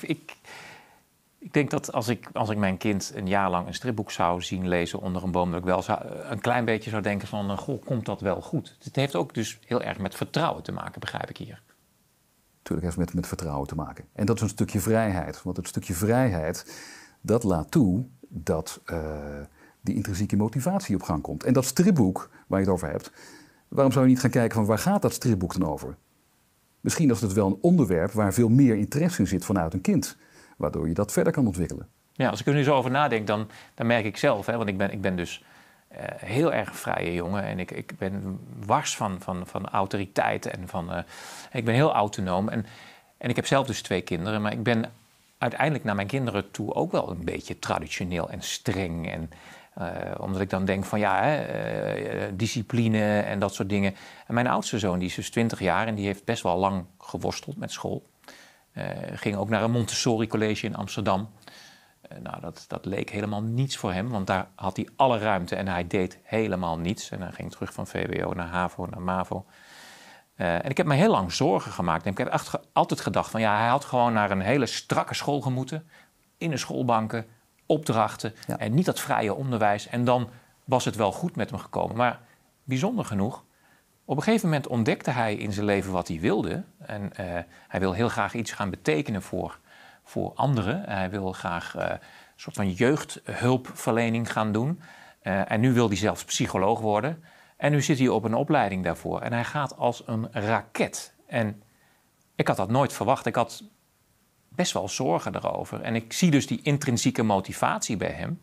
ik denk dat als ik mijn kind een jaar lang een stripboek zou zien lezen onder een boom, dat ik wel een klein beetje zou denken van, goh, komt dat wel goed? Het heeft ook dus heel erg met vertrouwen te maken, begrijp ik hier. Tuurlijk heeft het met vertrouwen te maken. En dat is een stukje vrijheid. Want het stukje vrijheid, dat laat toe dat die intrinsieke motivatie op gang komt. En dat stripboek waar je het over hebt, waarom zou je niet gaan kijken van waar gaat dat stripboek dan over? Misschien is het wel een onderwerp waar veel meer interesse in zit vanuit een kind, waardoor je dat verder kan ontwikkelen. Ja, als ik er nu zo over nadenk, dan merk ik zelf, want ik ben dus heel erg vrije jongen en ik ben wars van autoriteit en ik ben heel autonoom. En ik heb zelf dus 2 kinderen, maar ik ben uiteindelijk naar mijn kinderen toe ook wel een beetje traditioneel en streng. En omdat ik dan denk van discipline en dat soort dingen. En mijn oudste zoon, die is dus 20 jaar en die heeft best wel lang geworsteld met school. Ging ook naar een Montessori college in Amsterdam. Dat leek helemaal niets voor hem, want daar had hij alle ruimte en hij deed helemaal niets. En hij ging terug van VWO naar HAVO, naar MAVO. En ik heb me heel lang zorgen gemaakt. En ik heb altijd gedacht van hij had gewoon naar een hele strakke school gemoeten. In de schoolbanken, opdrachten en niet dat vrije onderwijs. En dan was het wel goed met hem gekomen. Maar bijzonder genoeg, op een gegeven moment ontdekte hij in zijn leven wat hij wilde. En hij wil heel graag iets gaan betekenen voor anderen. Hij wil graag een soort van jeugdhulpverlening gaan doen. En nu wil hij zelfs psycholoog worden. En nu zit hij op een opleiding daarvoor. En hij gaat als een raket. En ik had dat nooit verwacht. Ik had best wel zorgen erover. En ik zie dus die intrinsieke motivatie bij hem.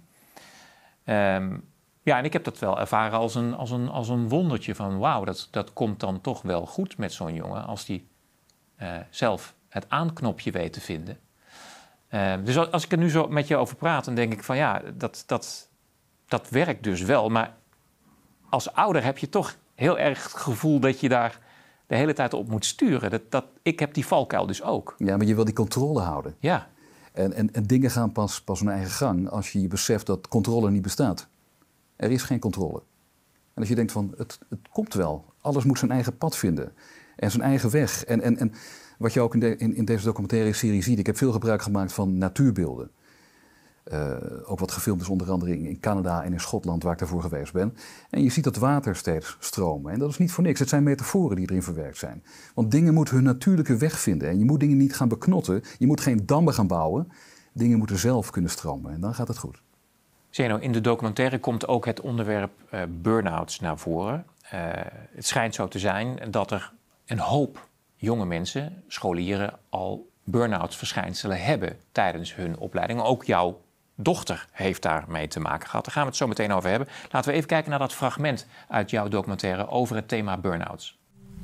En ik heb dat wel ervaren als een wondertje van wauw, dat komt dan toch wel goed met zo'n jongen als die zelf het aanknopje weet te vinden. Dus als ik er nu zo met je over praat, dan denk ik van dat werkt dus wel. Maar als ouder heb je toch heel erg het gevoel dat je daar de hele tijd op moet sturen. Ik heb die valkuil dus ook. Ja, maar je wil die controle houden. Ja. En dingen gaan pas hun eigen gang als je beseft dat controle niet bestaat. Er is geen controle. En als je denkt van, het komt wel. Alles moet zijn eigen pad vinden. En zijn eigen weg. En wat je ook in deze documentaire serie ziet. Ik heb veel gebruik gemaakt van natuurbeelden. Ook wat gefilmd is onder andere in Canada en in Schotland, waar ik daarvoor geweest ben. En je ziet dat water steeds stromen. En dat is niet voor niks. Het zijn metaforen die erin verwerkt zijn. Want dingen moeten hun natuurlijke weg vinden. En je moet dingen niet gaan beknotten. Je moet geen dammen gaan bouwen. Dingen moeten zelf kunnen stromen. En dan gaat het goed. Zeno, in de documentaire komt ook het onderwerp burn-outs naar voren. Het schijnt zo te zijn dat er een hoop jonge mensen, scholieren, al burn-out verschijnselen hebben tijdens hun opleiding. Ook jouw dochter heeft daarmee te maken gehad. Daar gaan we het zo meteen over hebben. Laten we even kijken naar dat fragment uit jouw documentaire over het thema burn-outs.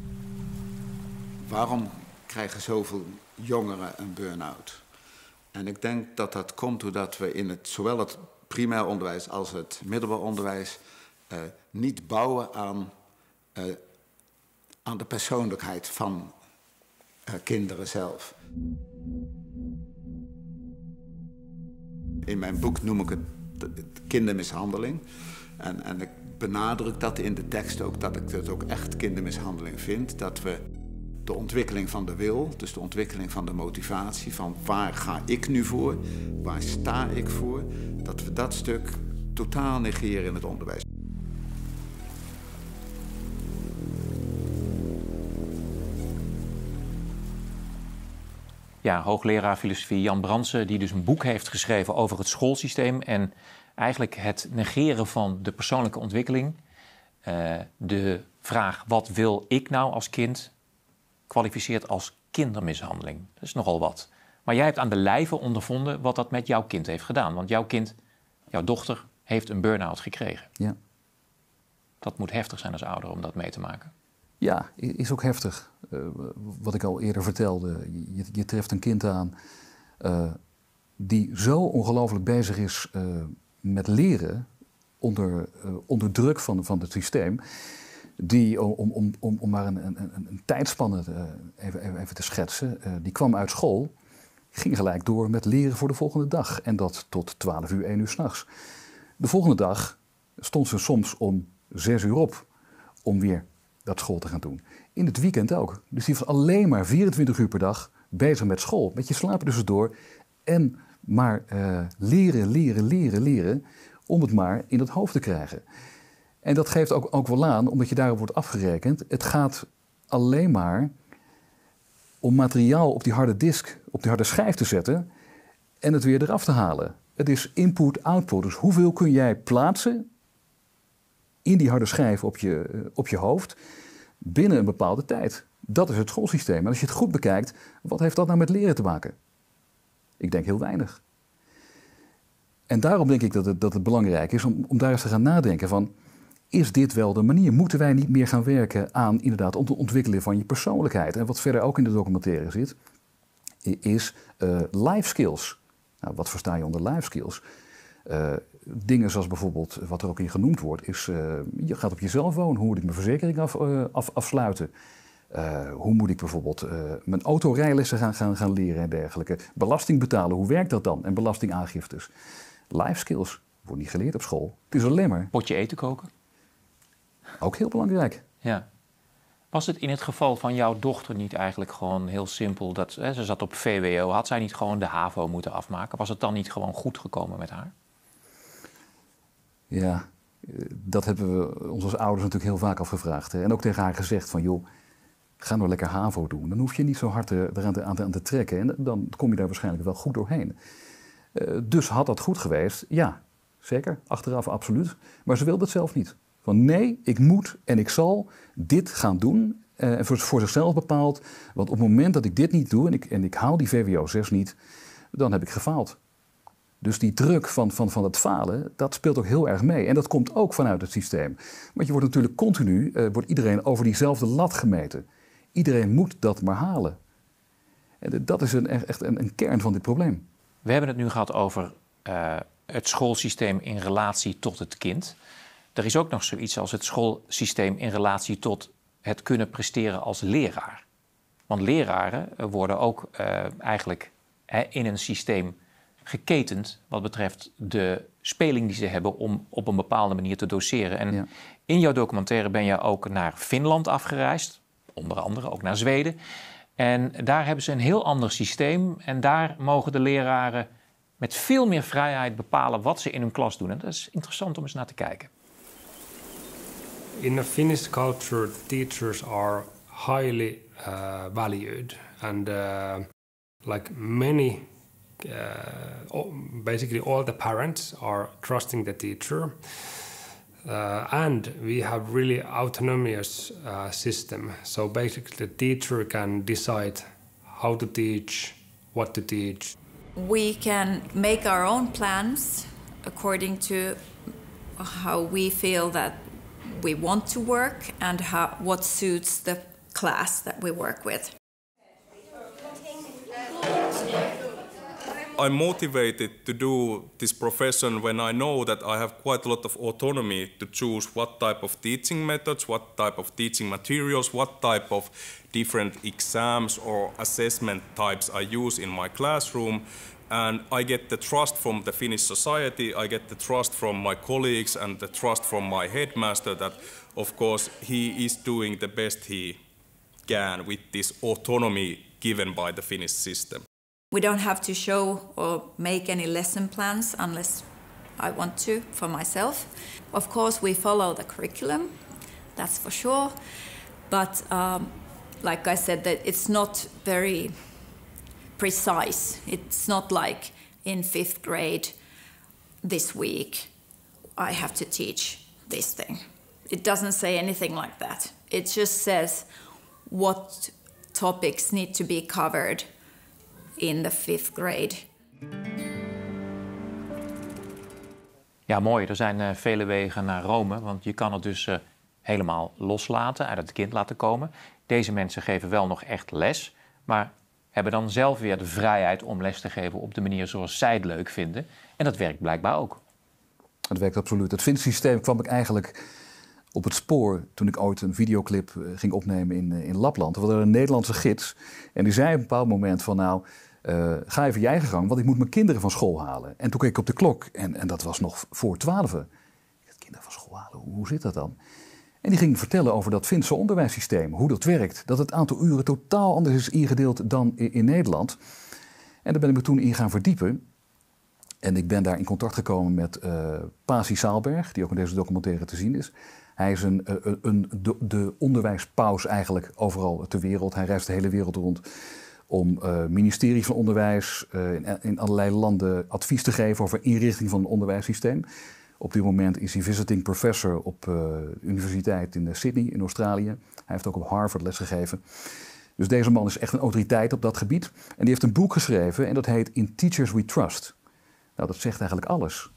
Waarom krijgen zoveel jongeren een burn-out? En ik denk dat dat komt doordat we in zowel het primair onderwijs als het middelbaar onderwijs niet bouwen aan de persoonlijkheid van kinderen zelf. In mijn boek noem ik het kindermishandeling. En ik benadruk dat in de tekst ook, dat ik het ook echt kindermishandeling vind. Dat we de ontwikkeling van de wil, dus de ontwikkeling van de motivatie, van waar ga ik nu voor, waar sta ik voor, dat we dat stuk totaal negeren in het onderwijs. Ja, hoogleraar filosofie Jan Brandsen, die dus een boek heeft geschreven over het schoolsysteem en eigenlijk het negeren van de persoonlijke ontwikkeling. De vraag, wat wil ik nou als kind, kwalificeert als kindermishandeling. Dat is nogal wat. Maar jij hebt aan de lijve ondervonden wat dat met jouw kind heeft gedaan. Want jouw kind, jouw dochter, heeft een burn-out gekregen. Ja. Dat moet heftig zijn als ouder om dat mee te maken. Ja, is ook heftig. Wat ik al eerder vertelde. Je treft een kind aan die zo ongelooflijk bezig is met leren onder druk van het systeem. Die, om maar een tijdspanne even te schetsen, die kwam uit school, ging gelijk door met leren voor de volgende dag. En dat tot 12 uur, 1 uur 's nachts. De volgende dag stond ze soms om 6 uur op om weer dat school te gaan doen. In het weekend ook. Dus die was alleen maar 24 uur per dag bezig met school. Met je slapen tussendoor en maar leren, om het maar in het hoofd te krijgen. En dat geeft ook wel aan, omdat je daarop wordt afgerekend. Het gaat alleen maar om materiaal op die harde disk, op die harde schijf te zetten en het weer eraf te halen. Het is input-output. Dus hoeveel kun jij plaatsen in die harde schijf op je hoofd binnen een bepaalde tijd? Dat is het schoolsysteem. En als je het goed bekijkt, wat heeft dat nou met leren te maken? Ik denk heel weinig. En daarom denk ik dat het belangrijk is om daar eens te gaan nadenken van, is dit wel de manier? Moeten wij niet meer gaan werken aan inderdaad om te ontwikkelen van je persoonlijkheid? En wat verder ook in de documentaire zit, is life skills. Nou, wat versta je onder life skills? Dingen zoals bijvoorbeeld, wat er ook in genoemd wordt, is je gaat op jezelf wonen. Hoe moet ik mijn verzekering afsluiten? Hoe moet ik bijvoorbeeld mijn autorijlessen gaan leren en dergelijke? Belasting betalen, hoe werkt dat dan? En belastingaangiftes. Life skills wordt niet geleerd op school. Het is alleen maar potje eten koken. Ook heel belangrijk. Ja. Was het in het geval van jouw dochter niet eigenlijk gewoon heel simpel dat ze zat op VWO, had zij niet gewoon de HAVO moeten afmaken? Was het dan niet gewoon goed gekomen met haar? Ja, dat hebben we ons als ouders natuurlijk heel vaak afgevraagd. Hè? En ook tegen haar gezegd van, joh, ga nou lekker HAVO doen. Dan hoef je niet zo hard aan te trekken. En dan kom je daar waarschijnlijk wel goed doorheen. Dus had dat goed geweest? Ja, zeker. Achteraf absoluut. Maar ze wilde het zelf niet. Van nee, ik moet en ik zal dit gaan doen. En voor zichzelf bepaald. Want op het moment dat ik dit niet doe en ik haal die VWO 6 niet, dan heb ik gefaald. Dus die druk van het falen, dat speelt ook heel erg mee. En dat komt ook vanuit het systeem. Want je wordt natuurlijk continu, wordt iedereen over diezelfde lat gemeten. Iedereen moet dat maar halen. En dat is echt een kern van dit probleem. We hebben het nu gehad over het schoolsysteem in relatie tot het kind. Er is ook nog zoiets als het schoolsysteem in relatie tot het kunnen presteren als leraar. Want leraren worden ook eigenlijk in een systeem geketend wat betreft de speling die ze hebben om op een bepaalde manier te doseren. En in jouw documentaire ben je ook naar Finland afgereisd, onder andere ook naar Zweden. En daar hebben ze een heel ander systeem en daar mogen de leraren met veel meer vrijheid bepalen wat ze in hun klas doen. En dat is interessant om eens naar te kijken. In the Finnish culture, teachers are highly valued, and like many, basically all the parents are trusting the teacher, and we have really autonomous system. So basically, the teacher can decide how to teach, what to teach. We can make our own plans according to how we feel that we want to work and what suits the class that we work with. I'm motivated to do this profession when I know that I have quite a lot of autonomy to choose what type of teaching methods, what type of teaching materials, what type of different exams or assessment types I use in my classroom. And I get the trust from the Finnish society, I get the trust from my colleagues and the trust from my headmaster that, of course, he is doing the best he can with this autonomy given by the Finnish system. We don't have to show or make any lesson plans unless I want to for myself. Of course, we follow the curriculum, that's for sure. But like I said, that it's not very precise. It's not like in 5th grade this week I have to teach this thing. It doesn't say anything like that. It just says what topics need to be covered in the 5th grade. Ja, mooi. Er zijn vele wegen naar Rome, want je kan het dus helemaal loslaten, uit het kind laten komen. Deze mensen geven wel nog echt les, maar hebben dan zelf weer de vrijheid om les te geven op de manier zoals zij het leuk vinden. En dat werkt blijkbaar ook. Het werkt absoluut. Het Finse systeem kwam ik eigenlijk op het spoor toen ik ooit een videoclip ging opnemen in Lapland. We hadden een Nederlandse gids en die zei op een bepaald moment van nou, ga even je eigen gang, want ik moet mijn kinderen van school halen. En toen keek ik op de klok en dat was nog voor 12. Ik dacht, kinderen van school halen, hoe zit dat dan? En die ging vertellen over dat Finse onderwijssysteem, hoe dat werkt. Dat het aantal uren totaal anders is ingedeeld dan in Nederland. En daar ben ik me toen in gaan verdiepen. En ik ben daar in contact gekomen met Pasi Saalberg, die ook in deze documentaire te zien is. Hij is de onderwijspaus eigenlijk overal ter wereld. Hij reist de hele wereld rond om ministerie van Onderwijs in allerlei landen advies te geven over inrichting van het onderwijssysteem. Op dit moment is hij visiting professor op de universiteit in Sydney in Australië. Hij heeft ook op Harvard lesgegeven. Dus deze man is echt een autoriteit op dat gebied. En die heeft een boek geschreven en dat heet In Teachers We Trust. Nou, dat zegt eigenlijk alles.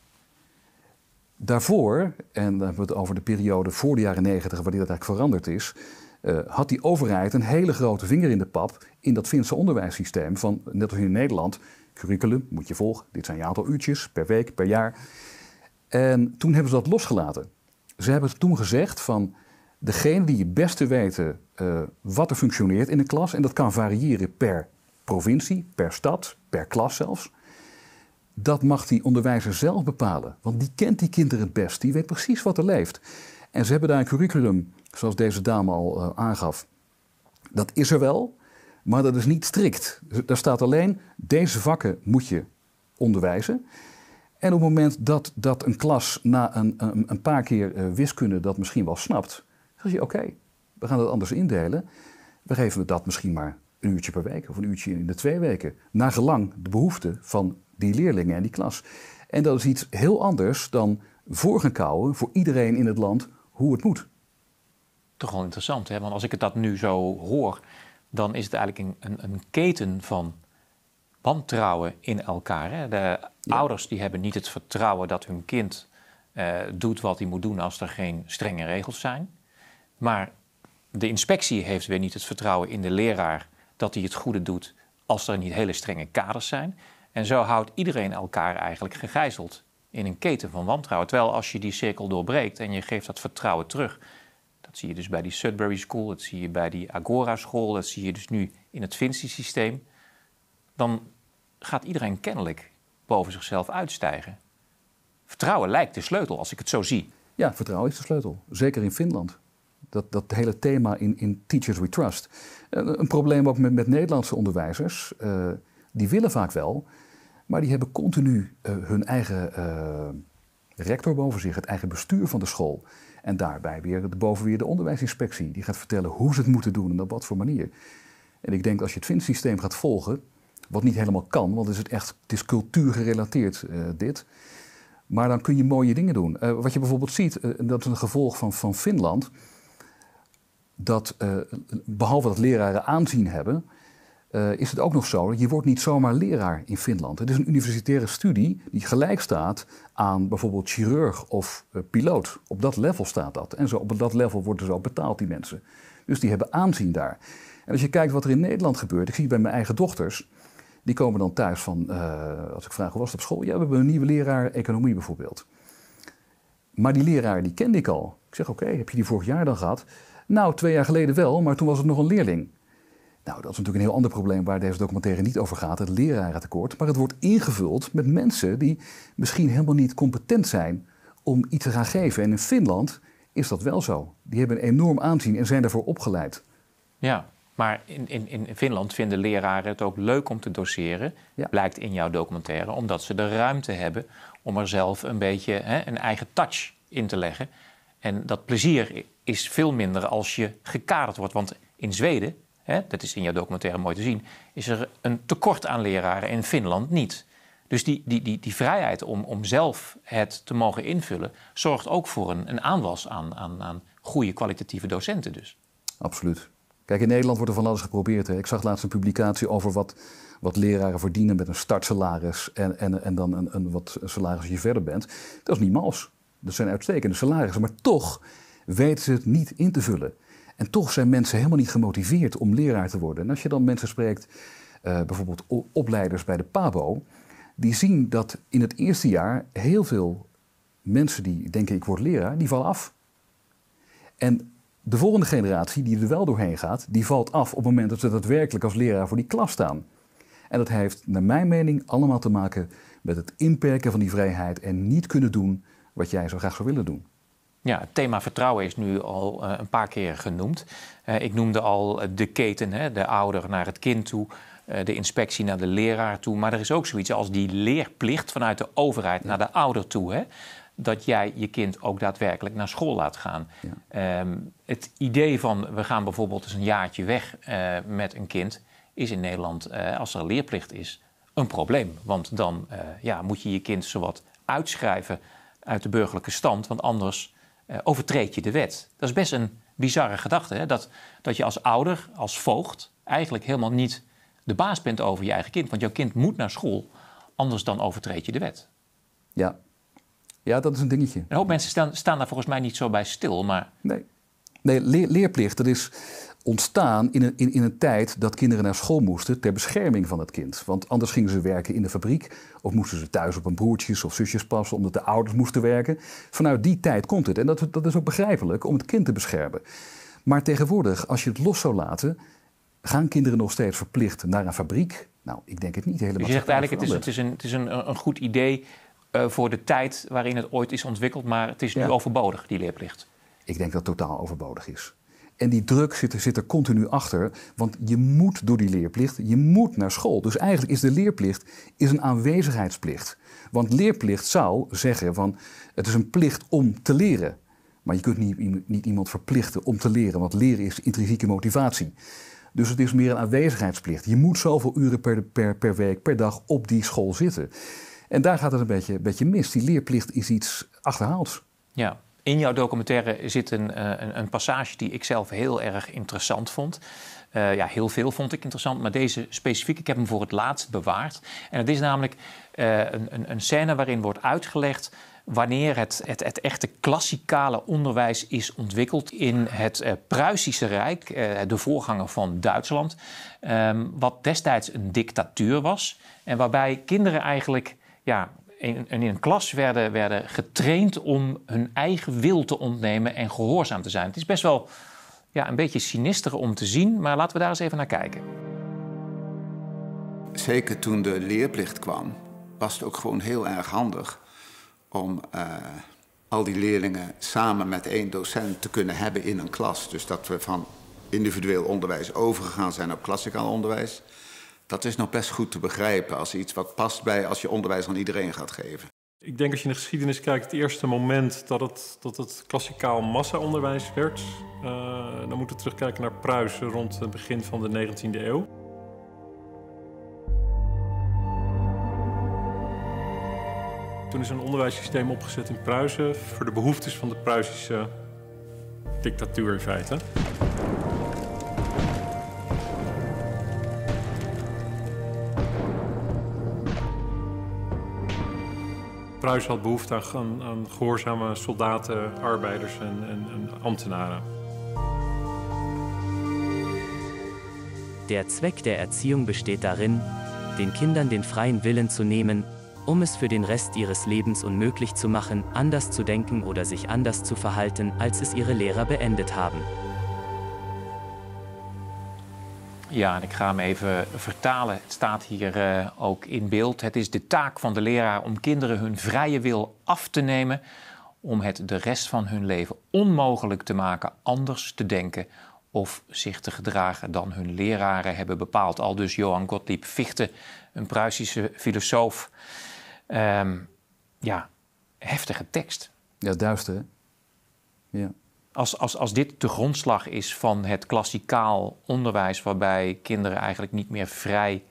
Daarvoor, en dan hebben we het over de periode voor de jaren 90, wanneer dat eigenlijk veranderd is, had die overheid een hele grote vinger in de pap in dat Finse onderwijssysteem. Van, net als in Nederland, curriculum moet je volgen. Dit zijn een aantal uurtjes per week, per jaar. En toen hebben ze dat losgelaten. Ze hebben toen gezegd van degene die het beste weten wat er functioneert in een klas, en dat kan variëren per provincie, per stad, per klas zelfs. Dat mag die onderwijzer zelf bepalen, want die kent die kinderen het best. Die weet precies wat er leeft. En ze hebben daar een curriculum, zoals deze dame al aangaf. Dat is er wel, maar dat is niet strikt. Daar staat alleen, deze vakken moet je onderwijzen. En op het moment dat een klas na een paar keer wiskunde dat misschien wel snapt, dan zeg je oké, we gaan dat anders indelen. We geven dat misschien maar een uurtje per week of een uurtje in de 2 weken. Naar gelang de behoeften van die leerlingen en die klas. En dat is iets heel anders dan voor gaan kouwen voor iedereen in het land hoe het moet. Toch wel interessant, hè? Want als ik het dat nu zo hoor, dan is het eigenlijk een keten van wantrouwen in elkaar. Hè? De ouders die hebben niet het vertrouwen dat hun kind doet wat hij moet doen als er geen strenge regels zijn. Maar de inspectie heeft weer niet het vertrouwen in de leraar dat hij het goede doet als er niet hele strenge kaders zijn. En zo houdt iedereen elkaar eigenlijk gegijzeld in een keten van wantrouwen. Terwijl als je die cirkel doorbreekt en je geeft dat vertrouwen terug, dat zie je dus bij die Sudbury School, dat zie je bij die Agora School, dat zie je dus nu in het Finse systeem, dan gaat iedereen kennelijk boven zichzelf uitstijgen. Vertrouwen lijkt de sleutel, als ik het zo zie. Ja, vertrouwen is de sleutel. Zeker in Finland. Dat hele thema in Teachers We Trust. Een probleem ook met Nederlandse onderwijzers. Die willen vaak wel, maar die hebben continu hun eigen rector boven zich, het eigen bestuur van de school. En daarbij weer de onderwijsinspectie. Die gaat vertellen hoe ze het moeten doen en op wat voor manier. En ik denk als je het Finse systeem gaat volgen, wat niet helemaal kan, want het is cultuurgerelateerd dit. Maar dan kun je mooie dingen doen. Wat je bijvoorbeeld ziet, dat is een gevolg van Finland, dat behalve dat leraren aanzien hebben, is het ook nog zo dat je wordt niet zomaar leraar in Finland. Het is een universitaire studie die gelijk staat aan bijvoorbeeld chirurg of piloot. Op dat level staat dat. En zo op dat level worden ze ook betaald, die mensen. Dus die hebben aanzien daar. En als je kijkt wat er in Nederland gebeurt, ik zie het bij mijn eigen dochters, Die komen dan thuis van, als ik vraag hoe was het op school? Ja, we hebben een nieuwe leraar economie bijvoorbeeld. Maar die leraar die kende ik al. Ik zeg, oké, heb je die vorig jaar dan gehad? Nou, 2 jaar geleden wel, maar toen was het nog een leerling. Nou, dat is natuurlijk een heel ander probleem waar deze documentaire niet over gaat, het lerarentekort. Maar het wordt ingevuld met mensen die misschien helemaal niet competent zijn om iets te gaan geven. En in Finland is dat wel zo. Die hebben een enorm aanzien en zijn daarvoor opgeleid. Ja, maar in Finland vinden leraren het ook leuk om te doseren, blijkt in jouw documentaire, omdat ze de ruimte hebben om er zelf een beetje een eigen touch in te leggen. En dat plezier is veel minder als je gekaderd wordt. Want in Zweden, dat is in jouw documentaire mooi te zien, is er een tekort aan leraren, in Finland niet. Dus die vrijheid om zelf het te mogen invullen zorgt ook voor een aanwas aan goede kwalitatieve docenten dus. Absoluut. Kijk, in Nederland wordt er van alles geprobeerd. Hè. Ik zag laatst een publicatie over wat leraren verdienen met een startsalaris en dan een salaris als je verder bent. Dat is niet mals. Dat zijn uitstekende salarissen, maar toch weten ze het niet in te vullen. En toch zijn mensen helemaal niet gemotiveerd om leraar te worden. En als je dan mensen spreekt, bijvoorbeeld opleiders bij de PABO, die zien dat in het eerste jaar heel veel mensen die denken ik word leraar, die vallen af. En de volgende generatie die er wel doorheen gaat, die valt af op het moment dat ze daadwerkelijk als leraar voor die klas staan. En dat heeft naar mijn mening allemaal te maken met het inperken van die vrijheid en niet kunnen doen wat jij zo graag zou willen doen. Ja, het thema vertrouwen is nu al een paar keer genoemd. Ik noemde al de keten, de ouder naar het kind toe, de inspectie naar de leraar toe. Maar er is ook zoiets als die leerplicht vanuit de overheid naar de ouder toe. Hè? Dat jij je kind ook daadwerkelijk naar school laat gaan. Ja. Het idee van we gaan bijvoorbeeld eens een jaartje weg met een kind is in Nederland, als er een leerplicht is, een probleem. Want dan moet je je kind zowat uitschrijven uit de burgerlijke stand, want anders overtreed je de wet. Dat is best een bizarre gedachte, hè? Dat je als ouder, als voogd, eigenlijk helemaal niet de baas bent over je eigen kind. Want jouw kind moet naar school, anders dan overtreed je de wet. Ja, dat is een dingetje. Een hoop mensen staan daar volgens mij niet zo bij stil, maar... Nee, leerplicht, dat is ontstaan in een tijd dat kinderen naar school moesten ter bescherming van het kind. Want anders gingen ze werken in de fabriek of moesten ze thuis op hun broertjes of zusjes passen omdat de ouders moesten werken. Vanuit die tijd komt het. En dat is ook begrijpelijk om het kind te beschermen. Maar tegenwoordig, als je het los zou laten, gaan kinderen nog steeds verplicht naar een fabriek? Nou, ik denk het niet helemaal. Dus je zegt eigenlijk het is een goed idee voor de tijd waarin het ooit is ontwikkeld, maar het is nu overbodig, die leerplicht. Ik denk dat het totaal overbodig is. En die druk zit er continu achter, want je moet door die leerplicht, je moet naar school. Dus eigenlijk is de leerplicht een aanwezigheidsplicht. Want leerplicht zou zeggen van het is een plicht om te leren. Maar je kunt niet iemand verplichten om te leren, want leren is intrinsieke motivatie. Dus het is meer een aanwezigheidsplicht. Je moet zoveel uren per week, per dag op die school zitten. En daar gaat het een beetje mis. Die leerplicht is iets achterhaalds. Ja. In jouw documentaire zit een passage die ik zelf heel erg interessant vond. Heel veel vond ik interessant, maar deze specifiek, ik heb hem voor het laatst bewaard. En het is namelijk een scène waarin wordt uitgelegd wanneer het echte klassikale onderwijs is ontwikkeld in het Pruisische Rijk, de voorganger van Duitsland, wat destijds een dictatuur was en waarbij kinderen eigenlijk in een klas werden getraind om hun eigen wil te ontnemen en gehoorzaam te zijn. Het is best wel een beetje sinister om te zien, maar laten we daar eens even naar kijken. Zeker toen de leerplicht kwam, was het ook gewoon heel erg handig om al die leerlingen samen met 1 docent te kunnen hebben in een klas. Dus dat we van individueel onderwijs overgegaan zijn op klassikaal onderwijs. Dat is nog best goed te begrijpen als iets wat past bij als je onderwijs aan iedereen gaat geven. Ik denk als je in de geschiedenis kijkt, het eerste moment dat het klassikaal massaonderwijs werd, dan moeten we terugkijken naar Pruisen rond het begin van de 19e eeuw. Toen is een onderwijssysteem opgezet in Pruisen voor de behoeftes van de Pruisische dictatuur in feite. Pruisen had behoefte aan gehoorzame soldaten, arbeiders en ambtenaren. Der Zweck der Erziehung besteht darin, den Kindern den freien Willen zu nehmen, um es für den Rest ihres Lebens unmöglich zu machen, anders zu denken oder sich anders zu verhalten, als es ihre Lehrer beendet haben. Ja, en ik ga hem even vertalen. Het staat hier ook in beeld. Het is de taak van de leraar om kinderen hun vrije wil af te nemen, om het de rest van hun leven onmogelijk te maken anders te denken of zich te gedragen dan hun leraren hebben bepaald. Aldus Johann Gottlieb Fichte, een Pruisische filosoof. Ja, heftige tekst. Ja, duister, hè? Ja. Als dit de grondslag is van het klassikaal onderwijs, waarbij kinderen eigenlijk niet meer vrij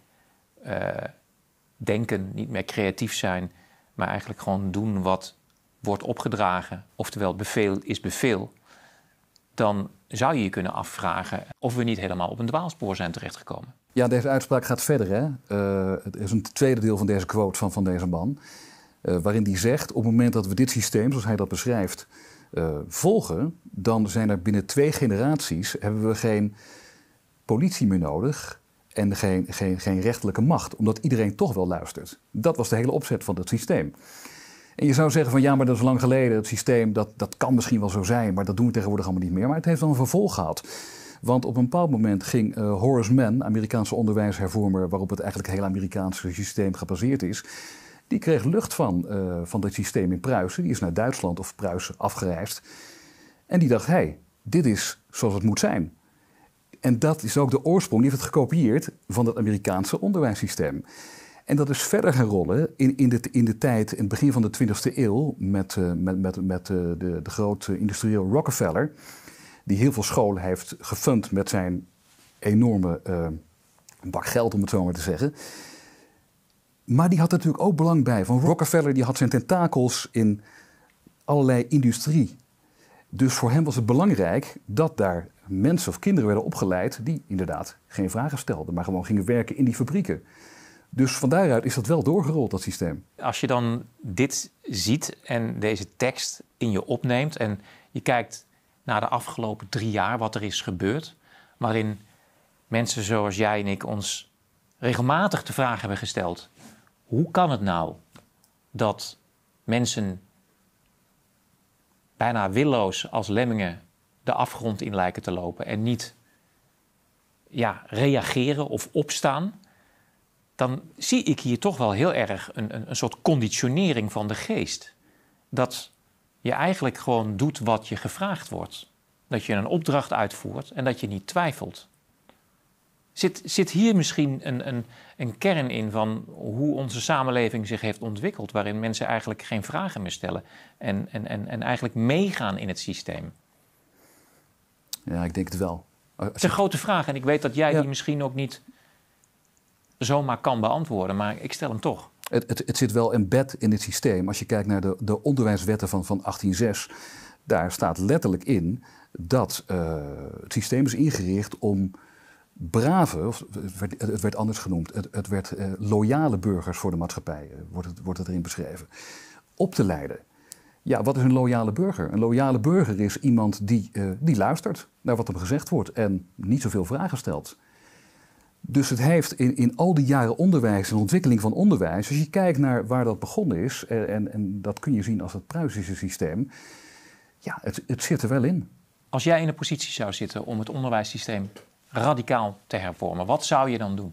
denken, niet meer creatief zijn, maar eigenlijk gewoon doen wat wordt opgedragen, oftewel beveel is beveel, dan zou je je kunnen afvragen of we niet helemaal op een dwaalspoor zijn terechtgekomen. Ja, deze uitspraak gaat verder. Hè? Het is een tweede deel van deze quote van deze man, waarin hij zegt, op het moment dat we dit systeem, zoals hij dat beschrijft, volgen, dan zijn er binnen 2 generaties hebben we geen politie meer nodig en geen rechterlijke macht, omdat iedereen toch wel luistert. Dat was de hele opzet van het systeem. En je zou zeggen van ja, maar dat is lang geleden, het systeem, dat kan misschien wel zo zijn, maar dat doen we tegenwoordig allemaal niet meer. Maar het heeft wel een vervolg gehad. Want op een bepaald moment ging Horace Mann, Amerikaanse onderwijshervormer, waarop het eigenlijk hele Amerikaanse systeem gebaseerd is, die kreeg lucht van dit systeem in Pruisen. Die is naar Duitsland of Pruisen afgereisd. En die dacht, hey, dit is zoals het moet zijn. En dat is ook de oorsprong, die heeft het gekopieerd van het Amerikaanse onderwijssysteem. En dat is verder gaan rollen in de tijd, in het begin van de 20e eeuw, met de grote industrieel Rockefeller, die heel veel scholen heeft gefund met zijn enorme bak geld, om het zo maar te zeggen. Maar die had er natuurlijk ook belang bij. Van Rockefeller die had zijn tentakels in allerlei industrie. Dus voor hem was het belangrijk dat daar mensen of kinderen werden opgeleid die inderdaad geen vragen stelden, maar gewoon gingen werken in die fabrieken. Dus van daaruit is dat wel doorgerold, dat systeem. Als je dan dit ziet en deze tekst in je opneemt en je kijkt naar de afgelopen 3 jaar wat er is gebeurd, waarin mensen zoals jij en ik ons regelmatig de vraag hebben gesteld: hoe kan het nou dat mensen bijna willoos als lemmingen de afgrond in lijken te lopen en niet reageren of opstaan? Dan zie ik hier toch wel heel erg een soort conditionering van de geest. Dat je eigenlijk gewoon doet wat je gevraagd wordt. Dat je een opdracht uitvoert en dat je niet twijfelt. Zit hier misschien een kern in van hoe onze samenleving zich heeft ontwikkeld, waarin mensen eigenlijk geen vragen meer stellen en eigenlijk meegaan in het systeem? Ja, ik denk het wel. Het is een grote vraag en ik weet dat jij die misschien ook niet zomaar kan beantwoorden, maar ik stel hem toch. Het zit wel embed in het systeem. Als je kijkt naar de onderwijswetten van 1806, daar staat letterlijk in dat het systeem is ingericht om brave, of het werd anders genoemd, het werd loyale burgers voor de maatschappij, wordt het erin beschreven, op te leiden. Ja, wat is een loyale burger? Een loyale burger is iemand die luistert naar wat hem gezegd wordt en niet zoveel vragen stelt. Dus het heeft in al die jaren onderwijs en ontwikkeling van onderwijs, als je kijkt naar waar dat begonnen is, en dat kun je zien als het Pruisische systeem, ja, het zit er wel in. Als jij in een positie zou zitten om het onderwijssysteem radicaal te hervormen, wat zou je dan doen?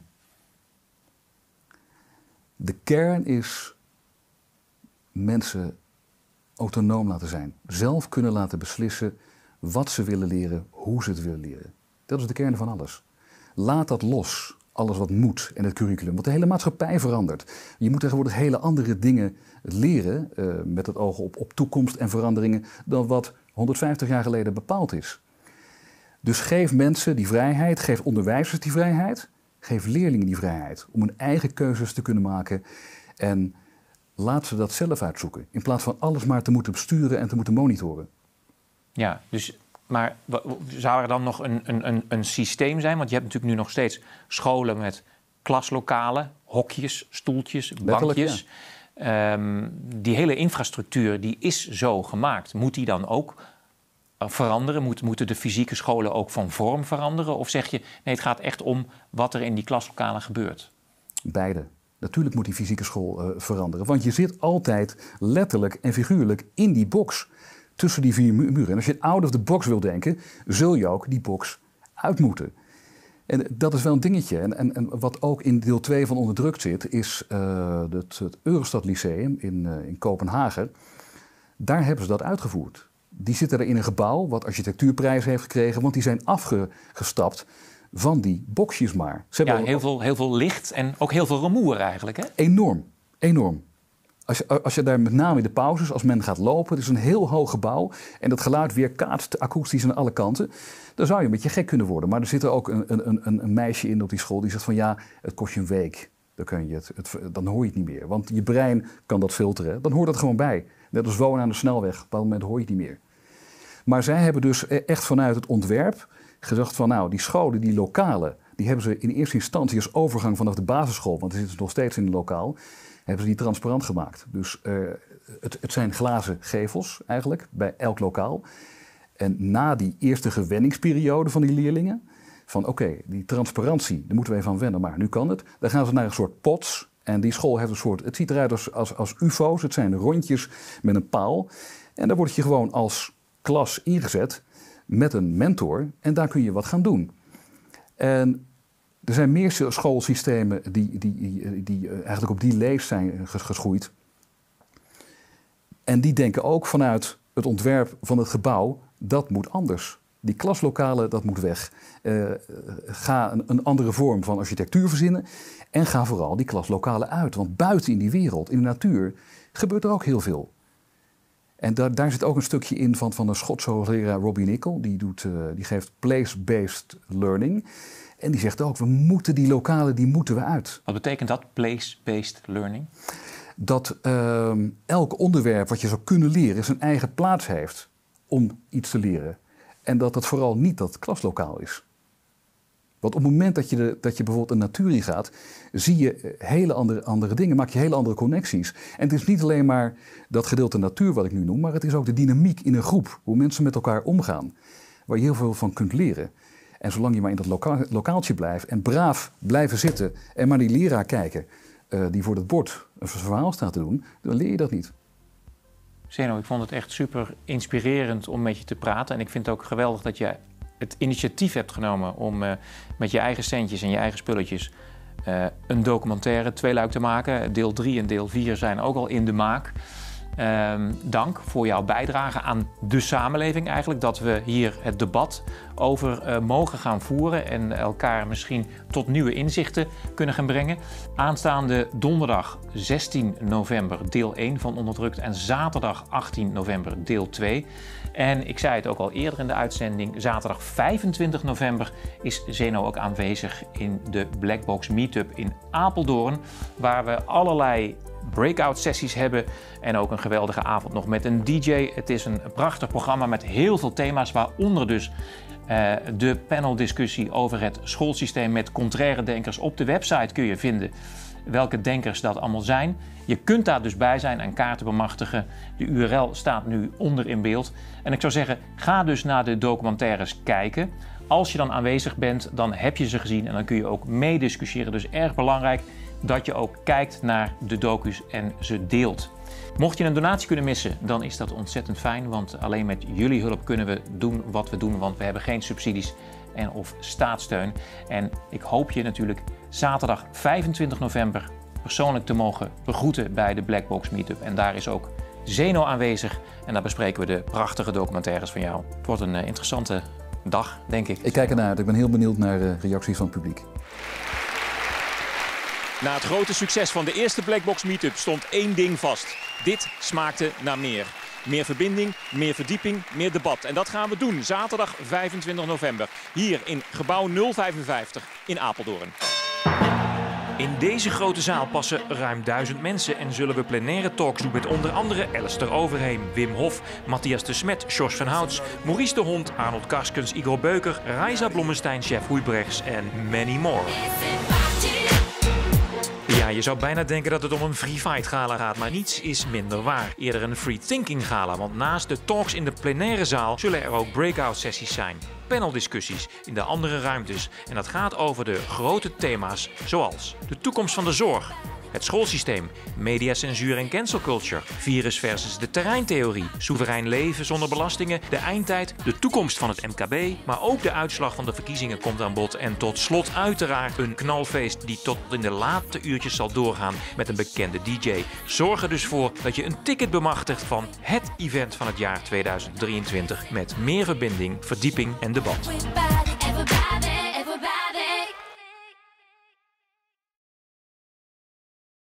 De kern is mensen autonoom laten zijn. Zelf kunnen laten beslissen wat ze willen leren, hoe ze het willen leren. Dat is de kern van alles. Laat dat los, alles wat moet en het curriculum. Want de hele maatschappij verandert. Je moet tegenwoordig hele andere dingen leren, met het oog op toekomst en veranderingen, dan wat 150 jaar geleden bepaald is. Dus geef mensen die vrijheid, geef onderwijzers die vrijheid, geef leerlingen die vrijheid om hun eigen keuzes te kunnen maken en laat ze dat zelf uitzoeken, in plaats van alles maar te moeten besturen en te moeten monitoren. Ja, dus, maar zou er dan nog een systeem zijn? Want je hebt natuurlijk nu nog steeds scholen met klaslokalen, hokjes, stoeltjes, bankjes. Ja. Die hele infrastructuur die is zo gemaakt. Moet die dan ook veranderen? Moeten de fysieke scholen ook van vorm veranderen? Of zeg je, nee, het gaat echt om wat er in die klaslokalen gebeurt? Beide. Natuurlijk moet die fysieke school veranderen. Want je zit altijd letterlijk en figuurlijk in die box. Tussen die 4 muren. En als je out of the box wil denken, zul je ook die box uit moeten. En dat is wel een dingetje. En wat ook in deel 2 van Onderdrukt zit, is het Eurostad Lyceum in Kopenhagen. Daar hebben ze dat uitgevoerd. Die zitten er in een gebouw wat architectuurprijs heeft gekregen, want die zijn afgestapt van die boxjes maar. Ze hebben heel veel licht en ook heel veel rumoer eigenlijk, hè? Enorm, enorm. Als je daar met name in de pauzes, als men gaat lopen, het is een heel hoog gebouw en dat geluid weerkaatst akoestisch aan alle kanten, dan zou je een beetje gek kunnen worden. Maar er zit er ook een meisje in op die school die zegt van ja, het kost je een week. Dan hoor je het niet meer. Want je brein kan dat filteren. Dan hoort dat gewoon bij. Net als wonen aan de snelweg. Op een bepaald moment hoor je het niet meer. Maar zij hebben dus echt vanuit het ontwerp gezegd van nou, die scholen, die lokalen, die hebben ze in eerste instantie als overgang vanaf de basisschool, want die zitten nog steeds in het lokaal, hebben ze die transparant gemaakt. Dus het zijn glazen gevels eigenlijk bij elk lokaal. En na die eerste gewenningsperiode van die leerlingen, van oké, die transparantie, daar moeten we even aan wennen, maar nu kan het. Dan gaan ze naar een soort pots en die school heeft een soort, het ziet eruit als ufo's, het zijn rondjes met een paal. En daar word je gewoon als klas ingezet met een mentor en daar kun je wat gaan doen. En er zijn meer schoolsystemen die eigenlijk op die lees zijn geschoeid. En die denken ook vanuit het ontwerp van het gebouw, dat moet anders. Die klaslokalen, dat moet weg. Ga een andere vorm van architectuur verzinnen en ga vooral die klaslokalen uit. Want buiten in die wereld, in de natuur, gebeurt er ook heel veel. En daar zit ook een stukje in van een Schotse hoogleraar Robbie Nicol. Die geeft place-based learning. En die zegt ook, we moeten die lokalen, die moeten we uit. Wat betekent dat, place-based learning? Dat elk onderwerp wat je zou kunnen leren zijn eigen plaats heeft om iets te leren. En dat het vooral niet dat klaslokaal is. Want op het moment dat je bijvoorbeeld een natuur in gaat, zie je hele andere dingen, maak je hele andere connecties. En het is niet alleen maar dat gedeelte natuur wat ik nu noem, maar het is ook de dynamiek in een groep. Hoe mensen met elkaar omgaan, waar je heel veel van kunt leren. En zolang je maar in dat lokaaltje blijft en braaf blijven zitten en maar die leraar kijken die voor het bord een verhaal staat te doen, dan leer je dat niet. Zeno, ik vond het echt super inspirerend om met je te praten. En ik vind het ook geweldig dat je het initiatief hebt genomen om met je eigen centjes en je eigen spulletjes een documentaire tweeluik te maken. Deel 3 en deel 4 zijn ook al in de maak. Dank voor jouw bijdrage aan de samenleving eigenlijk. Dat we hier het debat over mogen gaan voeren en elkaar misschien tot nieuwe inzichten kunnen gaan brengen. Aanstaande donderdag 16 november deel 1 van Onderdrukt en zaterdag 18 november deel 2. En ik zei het ook al eerder in de uitzending, zaterdag 25 november is Zeno ook aanwezig in de Blackbox Meetup in Apeldoorn, waar we allerlei breakout sessies hebben en ook een geweldige avond nog met een DJ. Het is een prachtig programma met heel veel thema's, waaronder dus de paneldiscussie over het schoolsysteem met contraire denkers. Op de website kun je vinden welke denkers dat allemaal zijn. Je kunt daar dus bij zijn en kaarten bemachtigen. De URL staat nu onder in beeld. En ik zou zeggen, ga dus naar de documentaires kijken. Als je dan aanwezig bent, dan heb je ze gezien en dan kun je ook meediscussiëren. Dus erg belangrijk dat je ook kijkt naar de docu's en ze deelt. Mocht je een donatie kunnen missen, dan is dat ontzettend fijn. Want alleen met jullie hulp kunnen we doen wat we doen. Want we hebben geen subsidies en of staatssteun. En ik hoop je natuurlijk zaterdag 25 november persoonlijk te mogen begroeten bij de Blackbox Meetup. En daar is ook Zeno aanwezig. En daar bespreken we de prachtige documentaires van jou. Het wordt een interessante dag, denk ik. Ik kijk ernaar uit. Ik ben heel benieuwd naar reacties van het publiek. Na het grote succes van de eerste Blackbox Meetup stond één ding vast. Dit smaakte naar meer. Meer verbinding, meer verdieping, meer debat. En dat gaan we doen zaterdag 25 november. Hier in gebouw 055 in Apeldoorn. In deze grote zaal passen ruim 1000 mensen en zullen we plenaire talks doen met onder andere Alistair Overheem, Wim Hof, Matthias de Smet, Sjors van Houts, Maurice de Hond, Arnold Karskens, Igor Beuker, Reisa Blommestein, Chef Huybrechts en many more. Ja, Ja, je zou bijna denken dat het om een Free Fight gala gaat, maar niets is minder waar. Eerder een Free Thinking gala, want naast de talks in de plenaire zaal zullen er ook breakout sessies zijn. Paneldiscussies in de andere ruimtes. En dat gaat over de grote thema's zoals de toekomst van de zorg, het schoolsysteem, mediacensuur en cancel culture, virus versus de terreintheorie, soeverein leven zonder belastingen, de eindtijd, de toekomst van het MKB, maar ook de uitslag van de verkiezingen komt aan bod. En tot slot uiteraard een knalfeest die tot in de late uurtjes zal doorgaan met een bekende DJ. Zorg er dus voor dat je een ticket bemachtigt van het event van het jaar 2023 met meer verbinding, verdieping en debat.